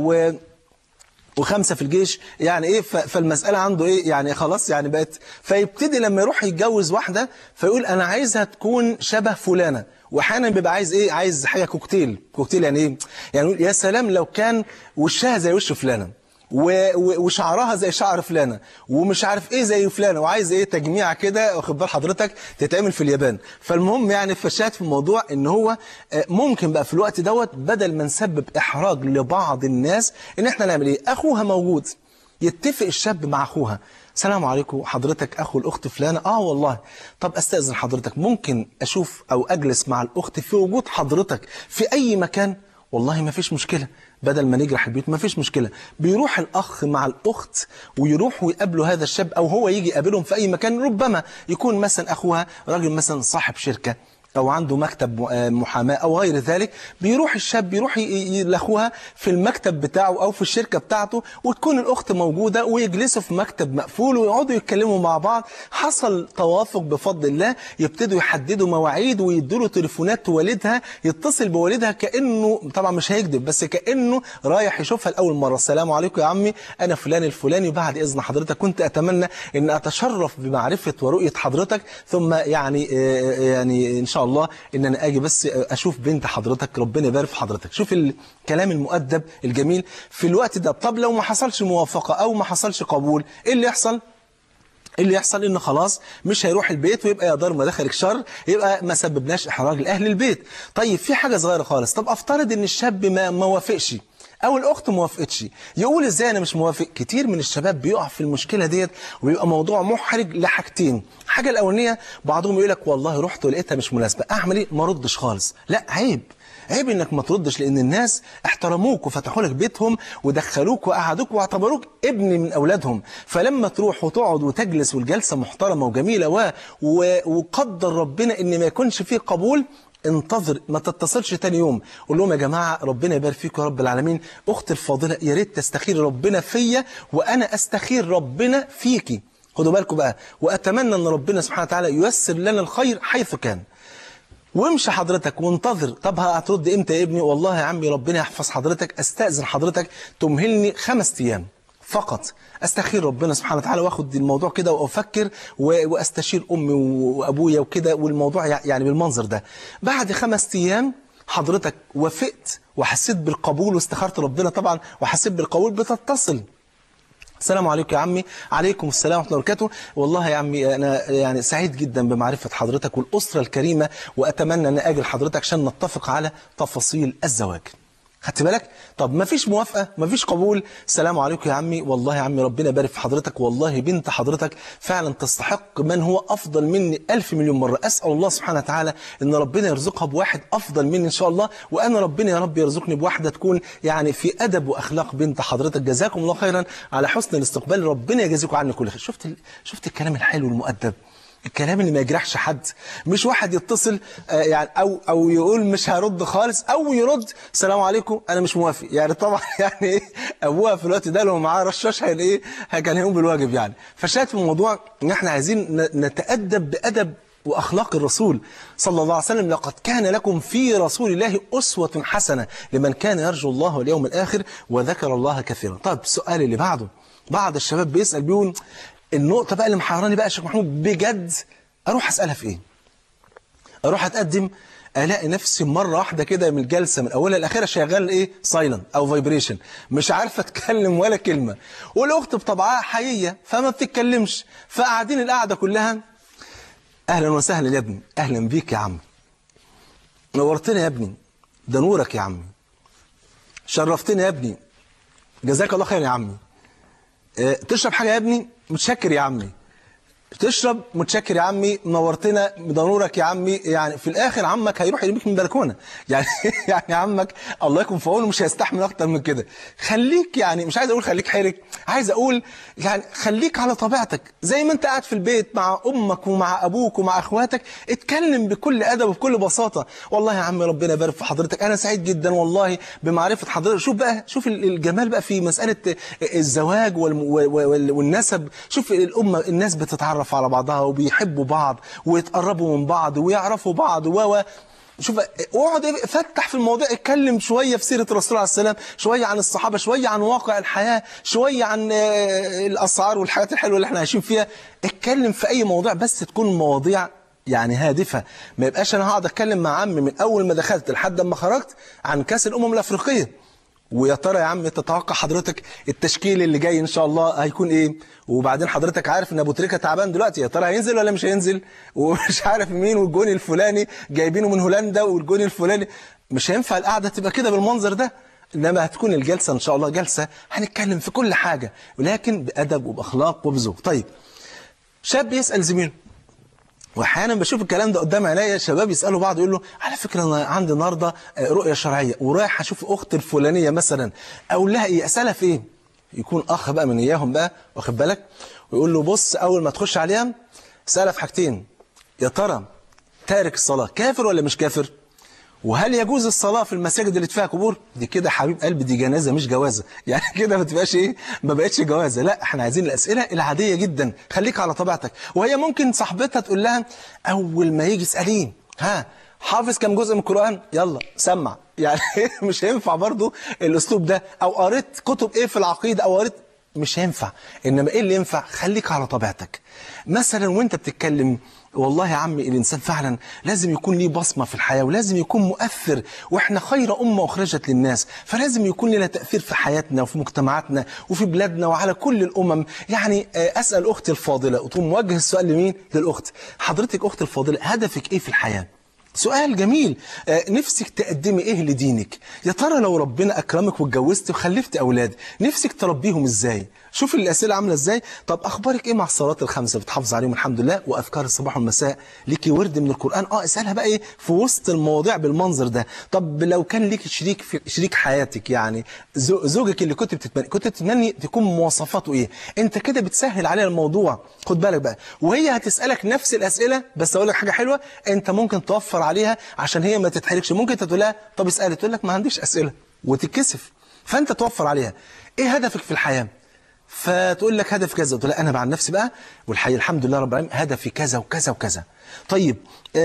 وخمسة في الجيش، يعني ايه، فالمسألة عنده ايه، يعني خلاص يعني بقت. فيبتدي لما يروح يتجوز واحدة فيقول انا عايزها تكون شبه فلانة، واحيانا بيبقى عايز ايه، عايز حاجة كوكتيل يعني ايه، يعني يا سلام لو كان وشها زي وش فلانة وشعرها زي شعر فلانة ومش عارف ايه زي فلانة، وعايز ايه تجميع كده، واخد بال حضرتك، تتعمل في اليابان. فالمهم يعني فشات في الموضوع ان هو ممكن بقى في الوقت دوت بدل ما نسبب احراج لبعض الناس ان احنا نعمل ايه، اخوها موجود، يتفق الشاب مع اخوها، السلام عليكم حضرتك اخو الاخت فلانة، والله طب استاذن حضرتك ممكن اشوف او اجلس مع الاخت في وجود حضرتك في اي مكان؟ والله ما فيش مشكلة، بدل ما نجرح البيوت ما فيش مشكلة. بيروح الأخ مع الأخت ويروحوا يقابلوا هذا الشاب، أو هو يجي يقابلهم في أي مكان. ربما يكون مثلا أخوها راجل مثلا صاحب شركة أو عنده مكتب محاماة أو غير ذلك، بيروح الشاب يروح لأخوها في المكتب بتاعه أو في الشركة بتاعته، وتكون الأخت موجودة ويجلسوا في مكتب مقفول ويقعدوا يتكلموا مع بعض. حصل توافق بفضل الله، يبتدوا يحددوا مواعيد ويدوا له تليفونات والدها، يتصل بوالدها كأنه طبعا مش هيكذب بس كأنه رايح يشوفها لأول مرة. السلام عليكم يا عمي، أنا فلان الفلاني، بعد إذن حضرتك كنت أتمنى أن أتشرف بمعرفة ورؤية حضرتك، ثم يعني إن شاء الله ان انا اجي بس اشوف بنت حضرتك، ربنا يبارك في حضرتك. شوف الكلام المؤدب الجميل في الوقت ده. طب لو ما حصلش موافقة او ما حصلش قبول، ايه اللي يحصل؟ اللي يحصل انه خلاص مش هيروح البيت، ويبقى يا دار ما دخلك شر، يبقى ما سببناش احراج لاهل البيت. طيب في حاجة صغيرة خالص، طب افترض ان الشاب ما وافقش، او الاخت ما وافقتش، يقول ازاي انا مش موافق؟ كتير من الشباب بيقع في المشكله ديت وبيبقى موضوع محرج لحاجتين. الحاجه الاولانيه بعضهم يقول لك والله رحت ولقيتها مش مناسبه، اعمل ايه؟ ما ردش خالص. لا، عيب انك ما تردش، لان الناس احترموك وفتحوا لك بيتهم ودخلوك وقعدوك واعتبروك ابن من اولادهم. فلما تروح وتقعد وتجلس والجلسه محترمه وجميله وقدر ربنا ان ما يكونش فيه قبول، انتظر، ما تتصلش تاني يوم. قول لهم يا جماعه ربنا يبارك فيكم يا رب العالمين، اختي الفاضله يا ريت تستخير ربنا فيا وانا استخير ربنا فيكي. خدوا بالكم بقى، واتمنى ان ربنا سبحانه وتعالى ييسر لنا الخير حيث كان. وامشي حضرتك وانتظر. طب هترد امتى يا ابني؟ والله يا عمي ربنا يحفظ حضرتك، استاذن حضرتك تمهلني 5 ايام فقط، استخير ربنا سبحانه وتعالى واخد الموضوع كده وافكر واستشير امي وابويا وكده، والموضوع يعني بالمنظر ده. بعد 5 ايام حضرتك وافقت وحسيت بالقبول واستخرت ربنا طبعا وحسيت بالقبول، بتتصل: السلام عليكم يا عمي. عليكم السلام ورحمة الله وبركاته. والله يا عمي أنا يعني سعيد جدا بمعرفة حضرتك والأسرة الكريمة، وأتمنى أن أجل حضرتك عشان نتفق على تفاصيل الزواج. خدت بالك؟ طب ما فيش موافقة، ما فيش قبول. السلام عليكم يا عمي، والله يا عمي ربنا يبارك في حضرتك، والله بنت حضرتك فعلا تستحق من هو أفضل مني 1000 مليون مرة. أسأل الله سبحانه وتعالى إن ربنا يرزقها بواحد أفضل مني إن شاء الله، وأنا ربنا يا رب يرزقني بواحدة تكون يعني في أدب وأخلاق بنت حضرتك. جزاكم الله خيرا على حسن الاستقبال، ربنا يجازيكم عني كل خير. شفت الكلام الحلو المؤدب، الكلام اللي ما يجرحش حد، مش واحد يتصل يعني او يقول مش هرد خالص، او يرد السلام عليكم انا مش موافق. يعني طبعا يعني ايه، ابوها في الوقت ده لو معاه رشاش كان هيقوم بالواجب يعني. فشاهد في الموضوع ان احنا عايزين نتأدب بأدب واخلاق الرسول صلى الله عليه وسلم. لقد كان لكم في رسول الله اسوة حسنة لمن كان يرجو الله واليوم الاخر وذكر الله كثيرا. طيب السؤال اللي بعده، بعض الشباب بيسأل بيقول النقطة بقى اللي محيراني بقى يا شيخ محمود بجد، أروح أسألها في إيه؟ أروح أتقدم ألاقي نفسي مرة واحدة كده من الجلسة من أولها لآخرها شغال إيه؟ سايلنت أو فايبريشن، مش عارفة أتكلم ولا كلمة، والأخت بطبعها حقيقية فما بتتكلمش، فقاعدين القعدة كلها أهلا وسهلا يا ابني، أهلا بيك يا عم، نورتنا يا ابني، ده نورك يا عمي، شرفتنا يا ابني، جزاك الله خير يا عمي، تشرب حاجة يا ابني؟ متشكر يا عمي. تشرب؟ متشكر يا عمي، منورتنا، ده نورك يا عمي. يعني في الاخر عمك هيروح يرميك من البلكونه يعني يعني عمك الله يكون في عونه مش هيستحمل اكتر من كده. خليك يعني مش عايز اقول خليك حرج، عايز اقول يعني خليك على طبيعتك زي ما انت قاعد في البيت مع امك ومع ابوك ومع اخواتك، اتكلم بكل ادب وبكل بساطه. والله يا عم ربنا يبارك في حضرتك، انا سعيد جدا والله بمعرفه حضرتك. شوف الجمال بقى في مساله الزواج والنسب. شوف الامه، الناس بتتعرف على بعضها وبيحبوا بعض ويتقربوا من بعض ويعرفوا بعض شوف اقعد فتح في الموضوع، اتكلم شويه في سيره الرسول عليه السلام، شويه عن الصحابه، شويه عن واقع الحياه، شويه عن الاسعار والحاجات الحلوه اللي احنا عايشين فيها. اتكلم في اي موضوع بس تكون مواضيع يعني هادفه، ما يبقاش انا هقعد اتكلم مع عمي من اول ما دخلت لحد ما خرجت عن كاس الامم الافريقيه. ويا ترى يا عم تتوقع حضرتك التشكيل اللي جاي ان شاء الله هيكون ايه؟ وبعدين حضرتك عارف ان ابو تريكه تعبان دلوقتي، يا ترى هينزل ولا مش هينزل؟ ومش عارف مين، والجون الفلاني جايبينه من هولندا والجون الفلاني. مش هينفع القعده تبقى كده بالمنظر ده، انما هتكون الجلسه ان شاء الله جلسه هنتكلم في كل حاجه ولكن بادب وباخلاق وبذوق. طيب شاب يسال زميله، واحيانا بشوف الكلام ده قدام عينيا، شباب يسالوا بعض يقول له على فكره انا عندي النهارده رؤيه شرعيه ورايح اشوف اخت الفلانيه مثلا، اقول لها ايه؟ اسالها في ايه؟ يكون اخ بقى من اياهم بقى، واخد بالك، ويقول له بص اول ما تخش عليها اسالها في حاجتين: يا ترى تارك الصلاه كافر ولا مش كافر؟ وهل يجوز الصلاة في المساجد اللي فيها قبور؟ دي كده حبيب قلبي دي جنازة مش جوازة، يعني كده ما تبقاش ايه، ما بقتش جوازة. لا احنا عايزين الأسئلة العادية جدا، خليك على طبيعتك. وهي ممكن صاحبتها تقول لها أول ما يجي اسألين ها حافظ كم جزء من القرآن؟ يلا سمع، يعني مش هينفع برضو الأسلوب ده. أو قريت كتب ايه في العقيدة، أو قريت، مش هينفع. إنما ايه اللي ينفع؟ خليك على طبيعتك. مثلا وانت بتتكلم والله يا عمي الإنسان فعلا لازم يكون ليه بصمة في الحياة ولازم يكون مؤثر، وإحنا خير أمة أخرجت للناس، فلازم يكون لنا تأثير في حياتنا وفي مجتمعاتنا وفي بلادنا وعلى كل الأمم. يعني أسأل أختي الفاضلة، وتقوم موجه السؤال لمين؟ للأخت. حضرتك أختي الفاضلة هدفك إيه في الحياة؟ سؤال جميل. نفسك تقدمي ايه لدينك؟ يا ترى لو ربنا اكرمك واتجوزت وخلفت اولاد نفسك تربيهم ازاي؟ شوف الاسئله عامله ازاي. طب اخبارك ايه مع الصلاه الخمسه؟ بتحافظ عليهم الحمد لله؟ واذكار الصباح والمساء؟ ليكي ورد من القران؟ اسالها بقى ايه في وسط المواضيع بالمنظر ده. طب لو كان ليك شريك في شريك حياتك، يعني زوجك اللي كنت بتتمني تكون مواصفاته ايه؟ انت كده بتسهل عليها الموضوع. خد بالك بقى، وهي هتسالك نفس الاسئله، بس اقول لك حاجه حلوه، انت ممكن توفر عليها عشان هي ما تتحركش. ممكن انت تقول لها طب اسالي، تقول لك ما عنديش اسئله وتتكسف، فانت توفر عليها. ايه هدفك في الحياه؟ فتقول لك هدف كذا، تقول لها انا مع نفسي بقى والحقيقه الحمد لله رب العالمين هدفي كذا وكذا وكذا. طيب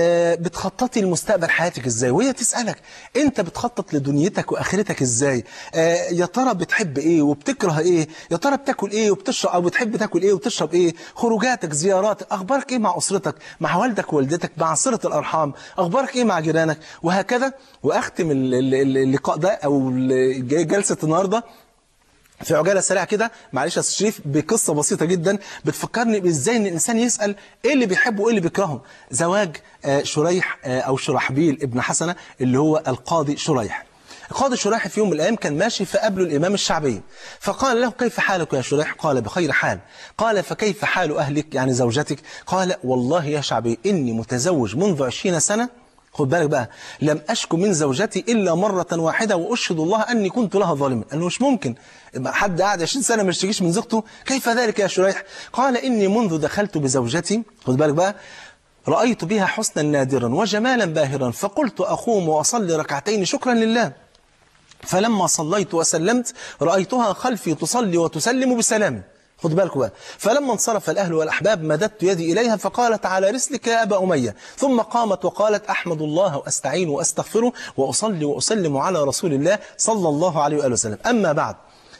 بتخططي لمستقبل حياتك ازاي؟ وهي تسالك انت بتخطط لدنيتك واخرتك ازاي؟ يا ترى بتحب ايه وبتكره ايه؟ يا ترى بتاكل ايه وبتشرب، او بتحب تاكل ايه وبتشرب ايه؟ خروجاتك، زياراتك، اخبارك ايه مع اسرتك، مع والدك ووالدتك، مع صله الارحام، اخبارك ايه مع جيرانك، وهكذا. واختم اللقاء ده او جلسه النهارده في عجاله سريعه كده، معلش يا استاذ شريف، بقصه بسيطه جدا بتفكرني بازاي ان الانسان يسال ايه اللي بيحبه وايه اللي بيكرهه. زواج شريح او شرحبيل ابن حسنه اللي هو القاضي شريح. القاضي شريح في يوم من الايام كان ماشي فقابله الامام الشعبي، فقال له كيف حالك يا شريح؟ قال بخير حال. قال فكيف حال اهلك يعني زوجتك؟ قال والله يا شعبي اني متزوج منذ 20 سنه، خد بالك بقى، لم أشكو من زوجتي إلا مرة واحدة وأشهد الله أني كنت لها ظالما. قال له مش ممكن، حد قاعد 20 سنة ما يشتكيش من زوجته؟ كيف ذلك يا شريح؟ قال إني منذ دخلت بزوجتي، خد بالك بقى، رأيت بها حسنا نادرا وجمالا باهرا، فقلت أقوم وأصلي ركعتين شكرا لله، فلما صليت وسلمت رأيتها خلفي تصلي وتسلم بسلام. خد بالكم بقى، فلما انصرف الأهل والأحباب مددت يدي إليها فقالت على رسلك يا أبا أمية، ثم قامت وقالت أحمد الله وأستعين وأستغفره وأصلي وأسلم على رسول الله صلى الله عليه وآله وسلم. أما بعد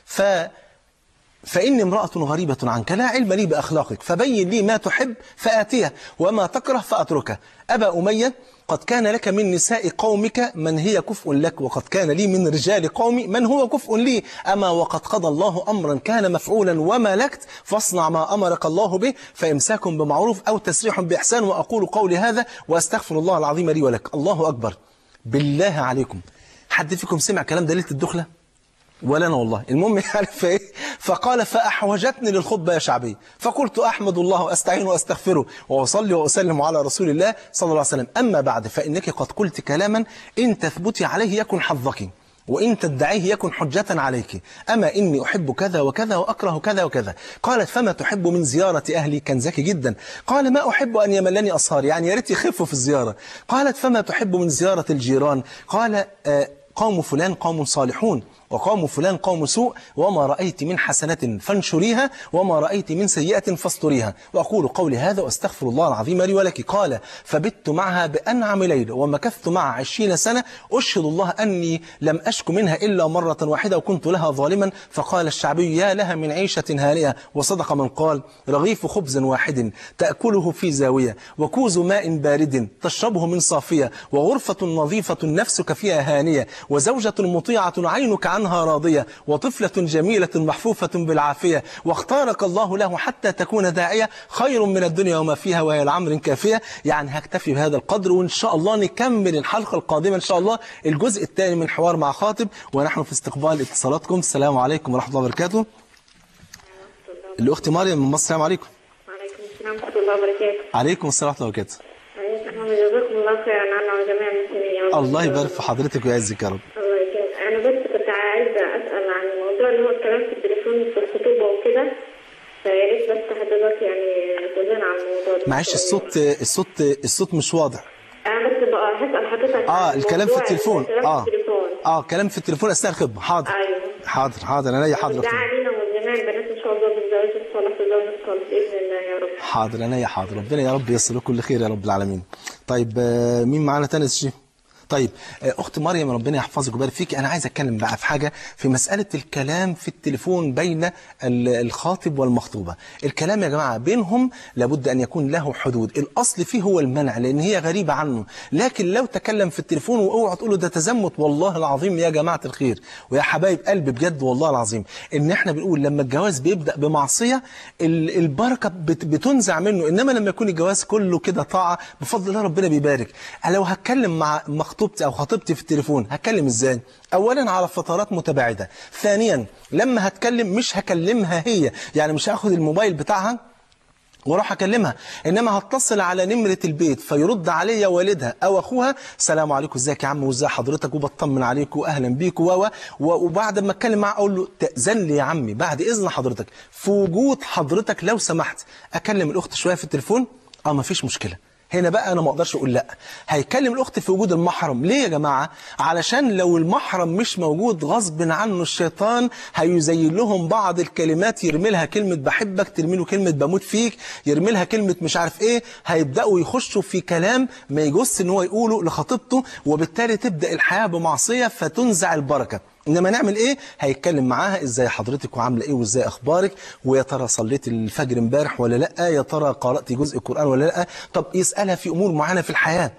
فإني امرأة غريبة عنك لا علم لي بأخلاقك، فبين لي ما تحب فآتيه وما تكره فأتركه. أبا أمية قد كان لك من نساء قومك من هي كفء لك، وقد كان لي من رجال قومي من هو كفء لي، أما وقد قضى الله أمرا كان مفعولا وما لكت، فاصنع ما أمرك الله به، فإمساك بمعروف أو تسريح بإحسان، وأقول قولي هذا وأستغفر الله العظيم لي ولك. الله أكبر. بالله عليكم حد فيكم سمع كلام ده ليلة الدخلة؟ ولا أنا والله. المهم يعني فإيه؟ فقال فأحوجتني للخطبة يا شعبي، فقلت أحمد الله وأستعين وأستغفره وأصلي وأسلم على رسول الله صلى الله عليه وسلم. أما بعد فإنك قد قلت كلاما إن تثبتي عليه يكن حظك، وإن تدعيه يكن حجة عليك. أما إني أحب كذا وكذا وأكره كذا وكذا. قالت فما تحب من زيارة أهلي؟ كان ذكي جدا. قال ما أحب أن يملني أصهاري، يعني يا ريت يخفوا في الزيارة. قالت فما تحب من زيارة الجيران؟ قال قوم فلان قوم صالحون وقوم فلان قوم سوء، وما رأيت من حسنة فانشريها وما رأيت من سيئة فاستريها، وأقول قولي هذا وأستغفر الله العظيم لي ولك. قال فبت معها بأنعم ليلة ومكثت معها 20 سنة، أشهد الله أني لم أشك منها إلا مرة واحدة وكنت لها ظالما. فقال الشعبي يا لها من عيشة هانئة. وصدق من قال رغيف خبز واحد تأكله في زاوية، وكوز ماء بارد تشربه من صافية، وغرفة نظيفة نفسك فيها هانية، وزوجة مطيعة عينك عنها راضية، وطفلة جميلة محفوفة بالعافية، واختارك الله له حتى تكون داعية، خير من الدنيا وما فيها وهي العمر كافية. يعني هكتفي بهذا القدر، وإن شاء الله نكمل الحلقة القادمة إن شاء الله الجزء الثاني من حوار مع خاطب، ونحن في استقبال اتصالاتكم. السلام عليكم ورحمة الله وبركاته. الأخت مريم من مصر. السلام عليكم. وعليكم السلام ورحمة الله وبركاته. عليكم السلام ورحمة الله وبركاته. جزاكم الله خيرا عنا وجميع المسلمين. الله يبارك في حضرتك ويعزك يا رب. الله يكرمك. أنا بس كنت عايزة أسأل عن الموضوع اللي هو الكلام في التليفون في الخطوبة وكده، فيا ريت بس حضرتك يعني تقولنا عن الموضوع ده. معلش الصوت مش واضح. أنا بس بقى هسأل حضرتك الكلام في التليفون. كلام في التليفون أثناء الخطبة. حاضر. أيوه. حاضر أنا حاضر. ده علينا وجميع البنات إن شاء الله بالزواج الصالح والزواج الصالح بإذن الله يا رب. حاضر. ربنا يا رب ييسر له كل خير يا رب العالمين. طيب مين معانا تاني يا شيخ؟ طيب اخت مريم ربنا يحفظك ويبارك فيك، انا عايز اتكلم بقى في حاجه في مساله الكلام في التليفون بين الخاطب والمخطوبه. الكلام يا جماعه بينهم لابد ان يكون له حدود، الاصل فيه هو المنع لان هي غريبه عنه، لكن لو تكلم في التليفون واوعى تقول له ده تزمت، والله العظيم يا جماعه الخير ويا حبايب قلبي بجد والله العظيم ان احنا بنقول لما الجواز بيبدا بمعصيه البركه بتنزع منه، انما لما يكون الجواز كله كده طاعه بفضل الله ربنا بيبارك. لو هتكلم مع مخطوبتي او خطيبتي في التليفون هتكلم ازاي؟ اولا على فترات متباعده، ثانيا لما هتكلم مش هكلمها هي، يعني مش هاخد الموبايل بتاعها واروح اكلمها، انما هتصل على نمره البيت فيرد عليا والدها او اخوها السلام عليكم ازيك يا عم وازي حضرتك وبطمن عليك واهلا بيك وبعد ما اتكلم معاه اقول له تاذن لي يا عمي بعد اذن حضرتك في وجود حضرتك لو سمحت اكلم الاخت شويه في التليفون. مفيش مشكله. هنا بقى انا ما اقدرش اقول لا. هيكلم الاخت في وجود المحرم. ليه يا جماعه؟ علشان لو المحرم مش موجود غصب عنه الشيطان هيزين لهم بعض الكلمات، يرمي لها كلمه بحبك، ترمي له كلمه بموت فيك، يرمي لها كلمه مش عارف ايه، هيبداوا يخشوا في كلام ما يجوز ان هو يقوله لخطيبته، وبالتالي تبدا الحياه بمعصيه فتنزع البركه. انما نعمل ايه؟ هيتكلم معاها ازاي حضرتك وعامله ايه وازاي اخبارك، ويا ترى صليت الفجر امبارح ولا لا، يا ترى قرات جزء قران ولا لا. طب يسالها في امور معينه في الحياه،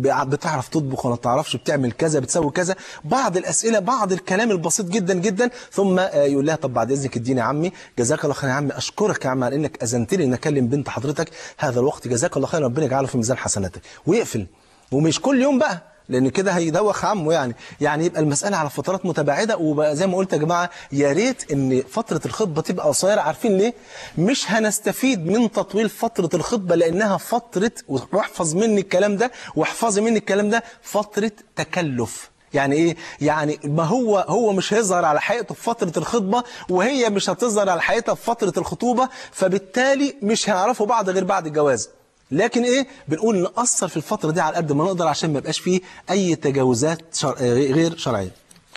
بتعرف تطبخ ولا تعرفش، بتعمل كذا بتسوي كذا، بعض الاسئله بعض الكلام البسيط جدا جدا، ثم يقول لها طب بعد اذنك اديني يا عمي جزاك الله خير يا عمي، اشكرك يا عمي على انك اذنت لي ان اكلم بنت حضرتك هذا الوقت، جزاك الله خير ربنا يجعله في ميزان حسناتك، ويقفل. ومش كل يوم بقى لان كده هيدوخ عمه، يعني يبقى المساله على فترات متباعده. وبقى زي ما قلت يا جماعه يا ريت ان فتره الخطبه تبقى قصيره. عارفين ليه؟ مش هنستفيد من تطويل فتره الخطبه لانها فتره، واحفظ مني الكلام ده واحفظي مني الكلام ده، فتره تكلف. يعني ايه؟ يعني ما هو مش هيظهر على حقيقته في فتره الخطبه، وهي مش هتظهر على حقيقتها في فتره الخطوبه، فبالتالي مش هيعرفوا بعض غير بعد الجواز. لكن ايه؟ بنقول نقصر في الفترة دي على قد ما نقدر عشان ما يبقاش فيه اي تجاوزات غير شرعية.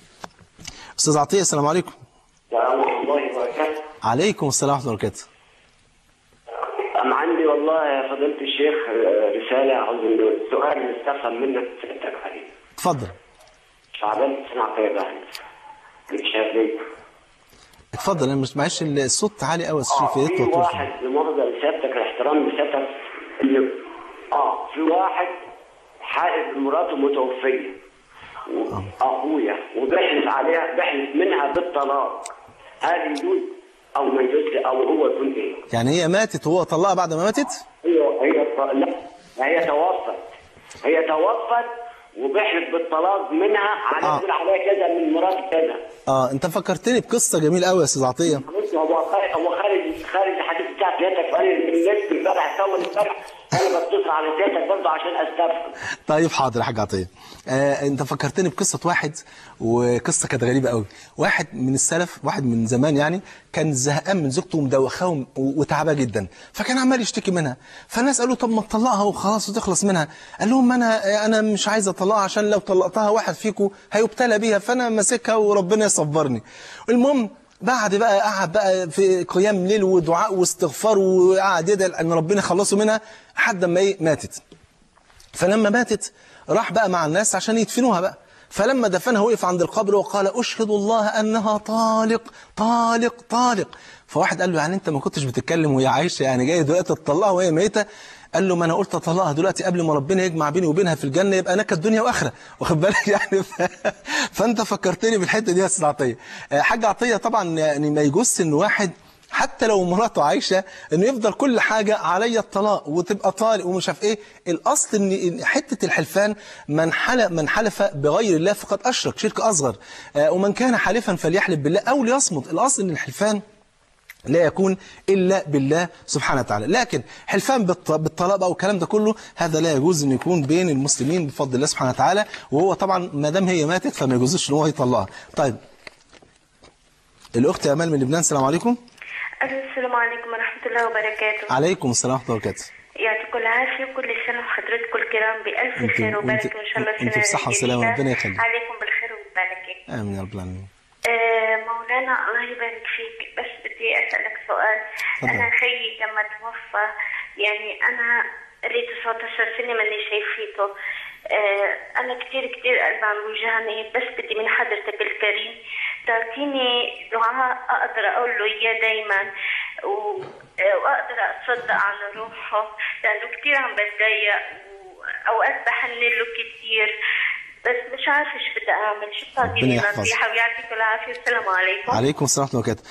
استاذ عطية السلام عليكم. السلام ورحمة الله وبركاته. عليكم السلام ورحمة الله وبركاته. أنا عندي والله يا فضيلة الشيخ رسالة عاوز سؤال نستفهم منك سألتك عليه. اتفضل. شعبان سنة طيبة الشافعي. اتفضل. انا مش معيش الصوت عالي قوي. في واحد بمرضى لسيادتك الاحترام لسيادتك في واحد حائل مراته متوفية أخويا وبحلف عليها، بحلف منها بالطلاق، هل يجوز أو ما يجوز أو هو يكون إيه؟ يعني هي ماتت وهو طلقها بعد ما ماتت؟ هي توفت وبحلف بالطلاق منها على يقول عليها كذا من مرات كذا. انت فكرتني بقصه جميله قوي يا استاذ عطيه. هو خارج الحديث بتاع سيادتك، فقال من النت امبارح اول امبارح انا بتصل على سيادتك برضه عشان استفهم. طيب حاضر يا حاج عطيه. انت فكرتني بقصه واحد، وقصه كانت غريبه قوي. واحد من السلف، واحد من زمان يعني، كان زهقان من زوجته ومدوخاه وتعباه جدا، فكان عمال يشتكي منها. فالناس قالوا طب ما تطلقها وخلاص وتخلص منها. قال لهم انا مش عايز اطلقها عشان لو طلقتها واحد فيكم هيبتلى بيها، فانا ماسكها وربنا يصبرني. المهم قعد بقى في قيام ليل ودعاء واستغفار، وقعد يدعي ان ربنا يخلصه منها لحد ما ماتت. فلما ماتت راح بقى مع الناس عشان يدفنوها بقى. فلما دفنها وقف عند القبر وقال أشهد الله أنها طالق طالق طالق. فواحد قال له يعني أنت ما كنتش بتتكلم وهي عايشة، يعني جاي دلوقتي تطلقها وهي ميتة؟ قال له ما أنا قلت أطلقها دلوقتي قبل ما ربنا يجمع بيني وبينها في الجنة، يبقى نكد دنيا وآخرة، واخد بالك يعني. فأنت فكرتني بالحتة دي يا أستاذ عطية. حاج عطية طبعا يعني ما يجوز إن واحد حتى لو مراته عايشة انه يفضل كل حاجة علي الطلاق وتبقى طالق ومش عارف ايه. الاصل ان حتة الحلفان من حلف بغير الله فقد اشرك شرك اصغر، ومن كان حالفا فليحلف بالله او ليصمت. الاصل ان الحلفان لا يكون إلا بالله سبحانه وتعالى. لكن حلفان بالطلاق أو الكلام ده كله هذا لا يجوز أن يكون بين المسلمين بفضل الله سبحانه وتعالى، وهو طبعا ما دام هي ماتت فما يجوزش أن هو يطلقها. طيب الأخت أمال من لبنان، السلام عليكم. السلام عليكم ورحمة الله وبركاته. عليكم السلام ورحمة الله وبركاته. يعطيكم العافية وكل سنة وحضراتكم الكرام بألف خير وبركة وإن شاء الله سنة بالصحة والسلامة، ربنا يخليك. عليكم بالخير والبركة. آمين يا رب العالمين. مولانا الله يبارك فيك، بس بدي أسألك سؤال. أنا خيي لما توفى، يعني أنا لي 19 سنة ماني شايفيته، أنا كتير قلب عم بوجعني، بس بدي من حضرتك الكريم تعطيني دعاء أقدر أقول له إياه دايما وأقدر أتصدق عن روحه، لأنه كتير عم بتضايق وأوقات بحن له كتير، بس مش عارفة شو بدي أعمل. شو تعطيني نصيحة؟ ويعطيكم العافية والسلام عليكم. عليكم السلام ورحمة الله وبركاته.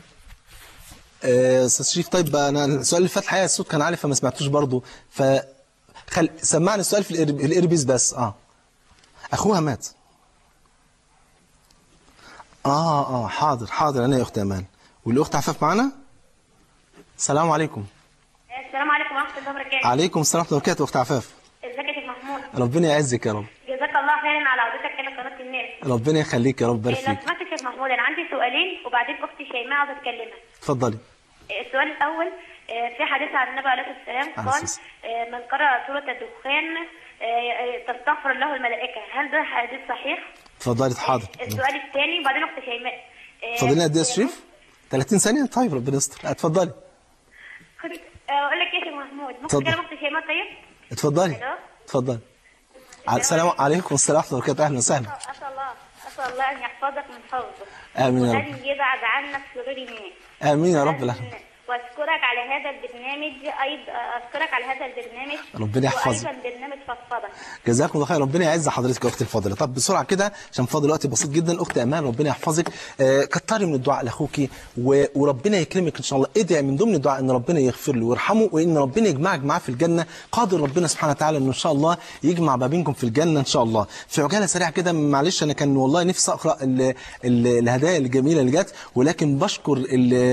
أستاذ شريف، طيب أنا السؤال اللي فات الحقيقة الصوت كان عالي فما سمعتوش برضه، سمعني السؤال في الإيربيس بس. أخوها مات. حاضر أنا يا أخت أمان. والأخت عفاف معانا. السلام عليكم. السلام عليكم ورحمة الله وبركاته. عليكم السلام ورحمة الله وبركاته. أخت عفاف، ازيك يا شيخ محمود؟ ربنا يعزك يا رب. جزاك الله خيرا على عودتك إلى قناة الناس. ربنا يخليك يا رب، بارك لو فيك. سمحت يا شيخ محمود، أنا عندي سؤالين وبعدين أختي شيماء عاوزة أتكلمها. اتفضلي. السؤال الأول، في حديث عن النبي عليه الصلاة والسلام قال من قرأ سورة الدخان تستغفر له الملائكة، هل ده حديث صحيح؟ اتفضلي. حاضر. السؤال الثاني وبعدين أخت شيماء. اتفضلي. قد ايه يا شريف؟ 30 ثانية. طيب ربنا يستر. اتفضلي. أقول لك إيه يا شيخ محمود؟ ممكن أكلم أخت شيماء طيب؟ اتفضلي. اتفضلي. السلام عليكم السلام ورحمة الله وبركاته. أهلا وسهلا. أسأل الله أن يحفظك من حفظه. آمين يا رب. وأن يبعد عنك شرور الناس. آمين يا رب. العالمين. وأشكرك على هذا البرنامج أشكرك على هذا البرنامج. ربنا يحفظك. وأيضا برنامج فضفضة. جزاكم الله خير. ربنا يعز حضرتك يا أختي الفاضلة. طب بسرعة كده عشان فاضل وقت بسيط جدا. أختي أمان ربنا يحفظك. كتري من الدعاء لأخوكي وربنا يكرمك إن شاء الله. ادعي من ضمن الدعاء إن ربنا يغفر له ويرحمه وإن ربنا يجمعك معاه في الجنة. قادر ربنا سبحانه وتعالى إن شاء الله يجمع ما بينكم في الجنة إن شاء الله. في عجالة سريعة كده، معلش أنا كان والله نفسي أقرأ الهدايا الجميلة اللي جت، ولكن بشكر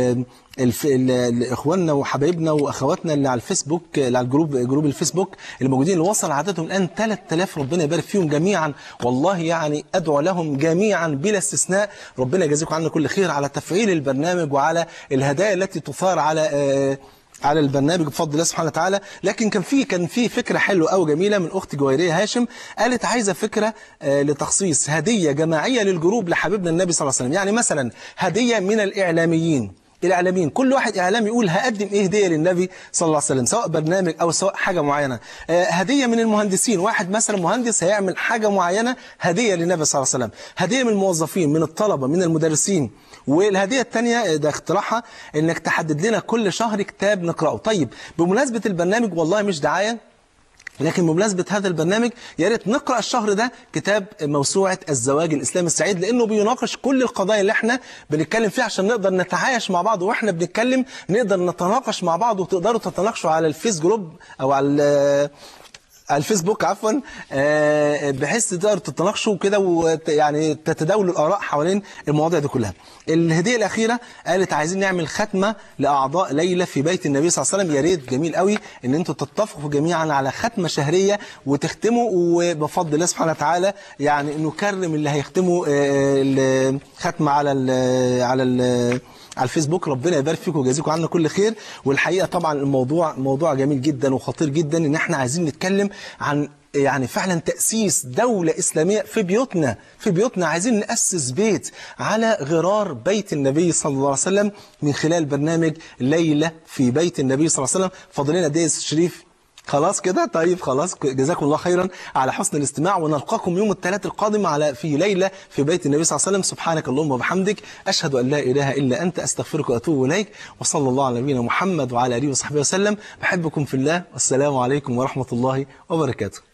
اخواننا وحبايبنا واخواتنا اللي على الفيسبوك، اللي على جروب الفيسبوك اللي موجودين، اللي وصل عددهم الان 3000. ربنا يبارك فيهم جميعا، والله يعني ادعو لهم جميعا بلا استثناء. ربنا يجازيكم عنا كل خير على تفعيل البرنامج وعلى الهدايا التي تثار على البرنامج بفضل الله سبحانه وتعالى. لكن كان في فكره حلوه قوي جميله من اختي جويريه هاشم، قالت عايزه فكره لتخصيص هديه جماعيه للجروب لحبيبنا النبي صلى الله عليه وسلم. يعني مثلا هديه من الاعلاميين، كل واحد إعلامي يقول هقدم إيه هدية للنبي صلى الله عليه وسلم، سواء برنامج أو سواء حاجة معينة. هدية من المهندسين، واحد مثلا مهندس هيعمل حاجة معينة هدية للنبي صلى الله عليه وسلم. هدية من الموظفين، من الطلبة، من المدرسين. والهدية الثانية ده اختراعها إنك تحدد لنا كل شهر كتاب نقرأه. طيب بمناسبة البرنامج، والله مش دعاية، لكن بمناسبة هذا البرنامج يا ريت نقرأ الشهر ده كتاب موسوعة الزواج الإسلامي السعيد، لأنه بيناقش كل القضايا اللي احنا بنتكلم فيها عشان نقدر نتعايش مع بعض، واحنا بنتكلم نقدر نتناقش مع بعض، وتقدروا تتناقشوا على الفيس جروب أو على الفيسبوك عفوا، بحيث تقدروا تتناقشوا كده ويعني تتداولوا الآراء حوالين المواضيع دي كلها. الهدية الأخيرة قالت عايزين نعمل ختمة لأعضاء ليلة في بيت النبي صلى الله عليه وسلم. يا ريت جميل قوي إن أنتوا تتفقوا جميعا على ختمة شهرية وتختموا، وبفضل الله سبحانه وتعالى يعني نكرم اللي هيختموا الختمة على الفيسبوك. ربنا يبارك فيكم ويجازيكم عنا كل خير. والحقيقة طبعا الموضوع موضوع جميل جدا وخطير جدا، ان احنا عايزين نتكلم عن يعني فعلا تأسيس دولة إسلامية في بيوتنا. عايزين نأسس بيت على غرار بيت النبي صلى الله عليه وسلم من خلال برنامج ليلة في بيت النبي صلى الله عليه وسلم. فضلنا دي الشريف خلاص كده. طيب خلاص، جزاكم الله خيرا على حسن الاستماع، ونلقاكم يوم الثلاث القادم في ليلة في بيت النبي صلى الله عليه وسلم. سبحانك اللهم وبحمدك، أشهد أن لا إله إلا أنت، أستغفرك وأتوب إليك، وصلى الله على نبينا محمد وعلى آله وصحبه وسلم. بحبكم في الله، والسلام عليكم ورحمة الله وبركاته.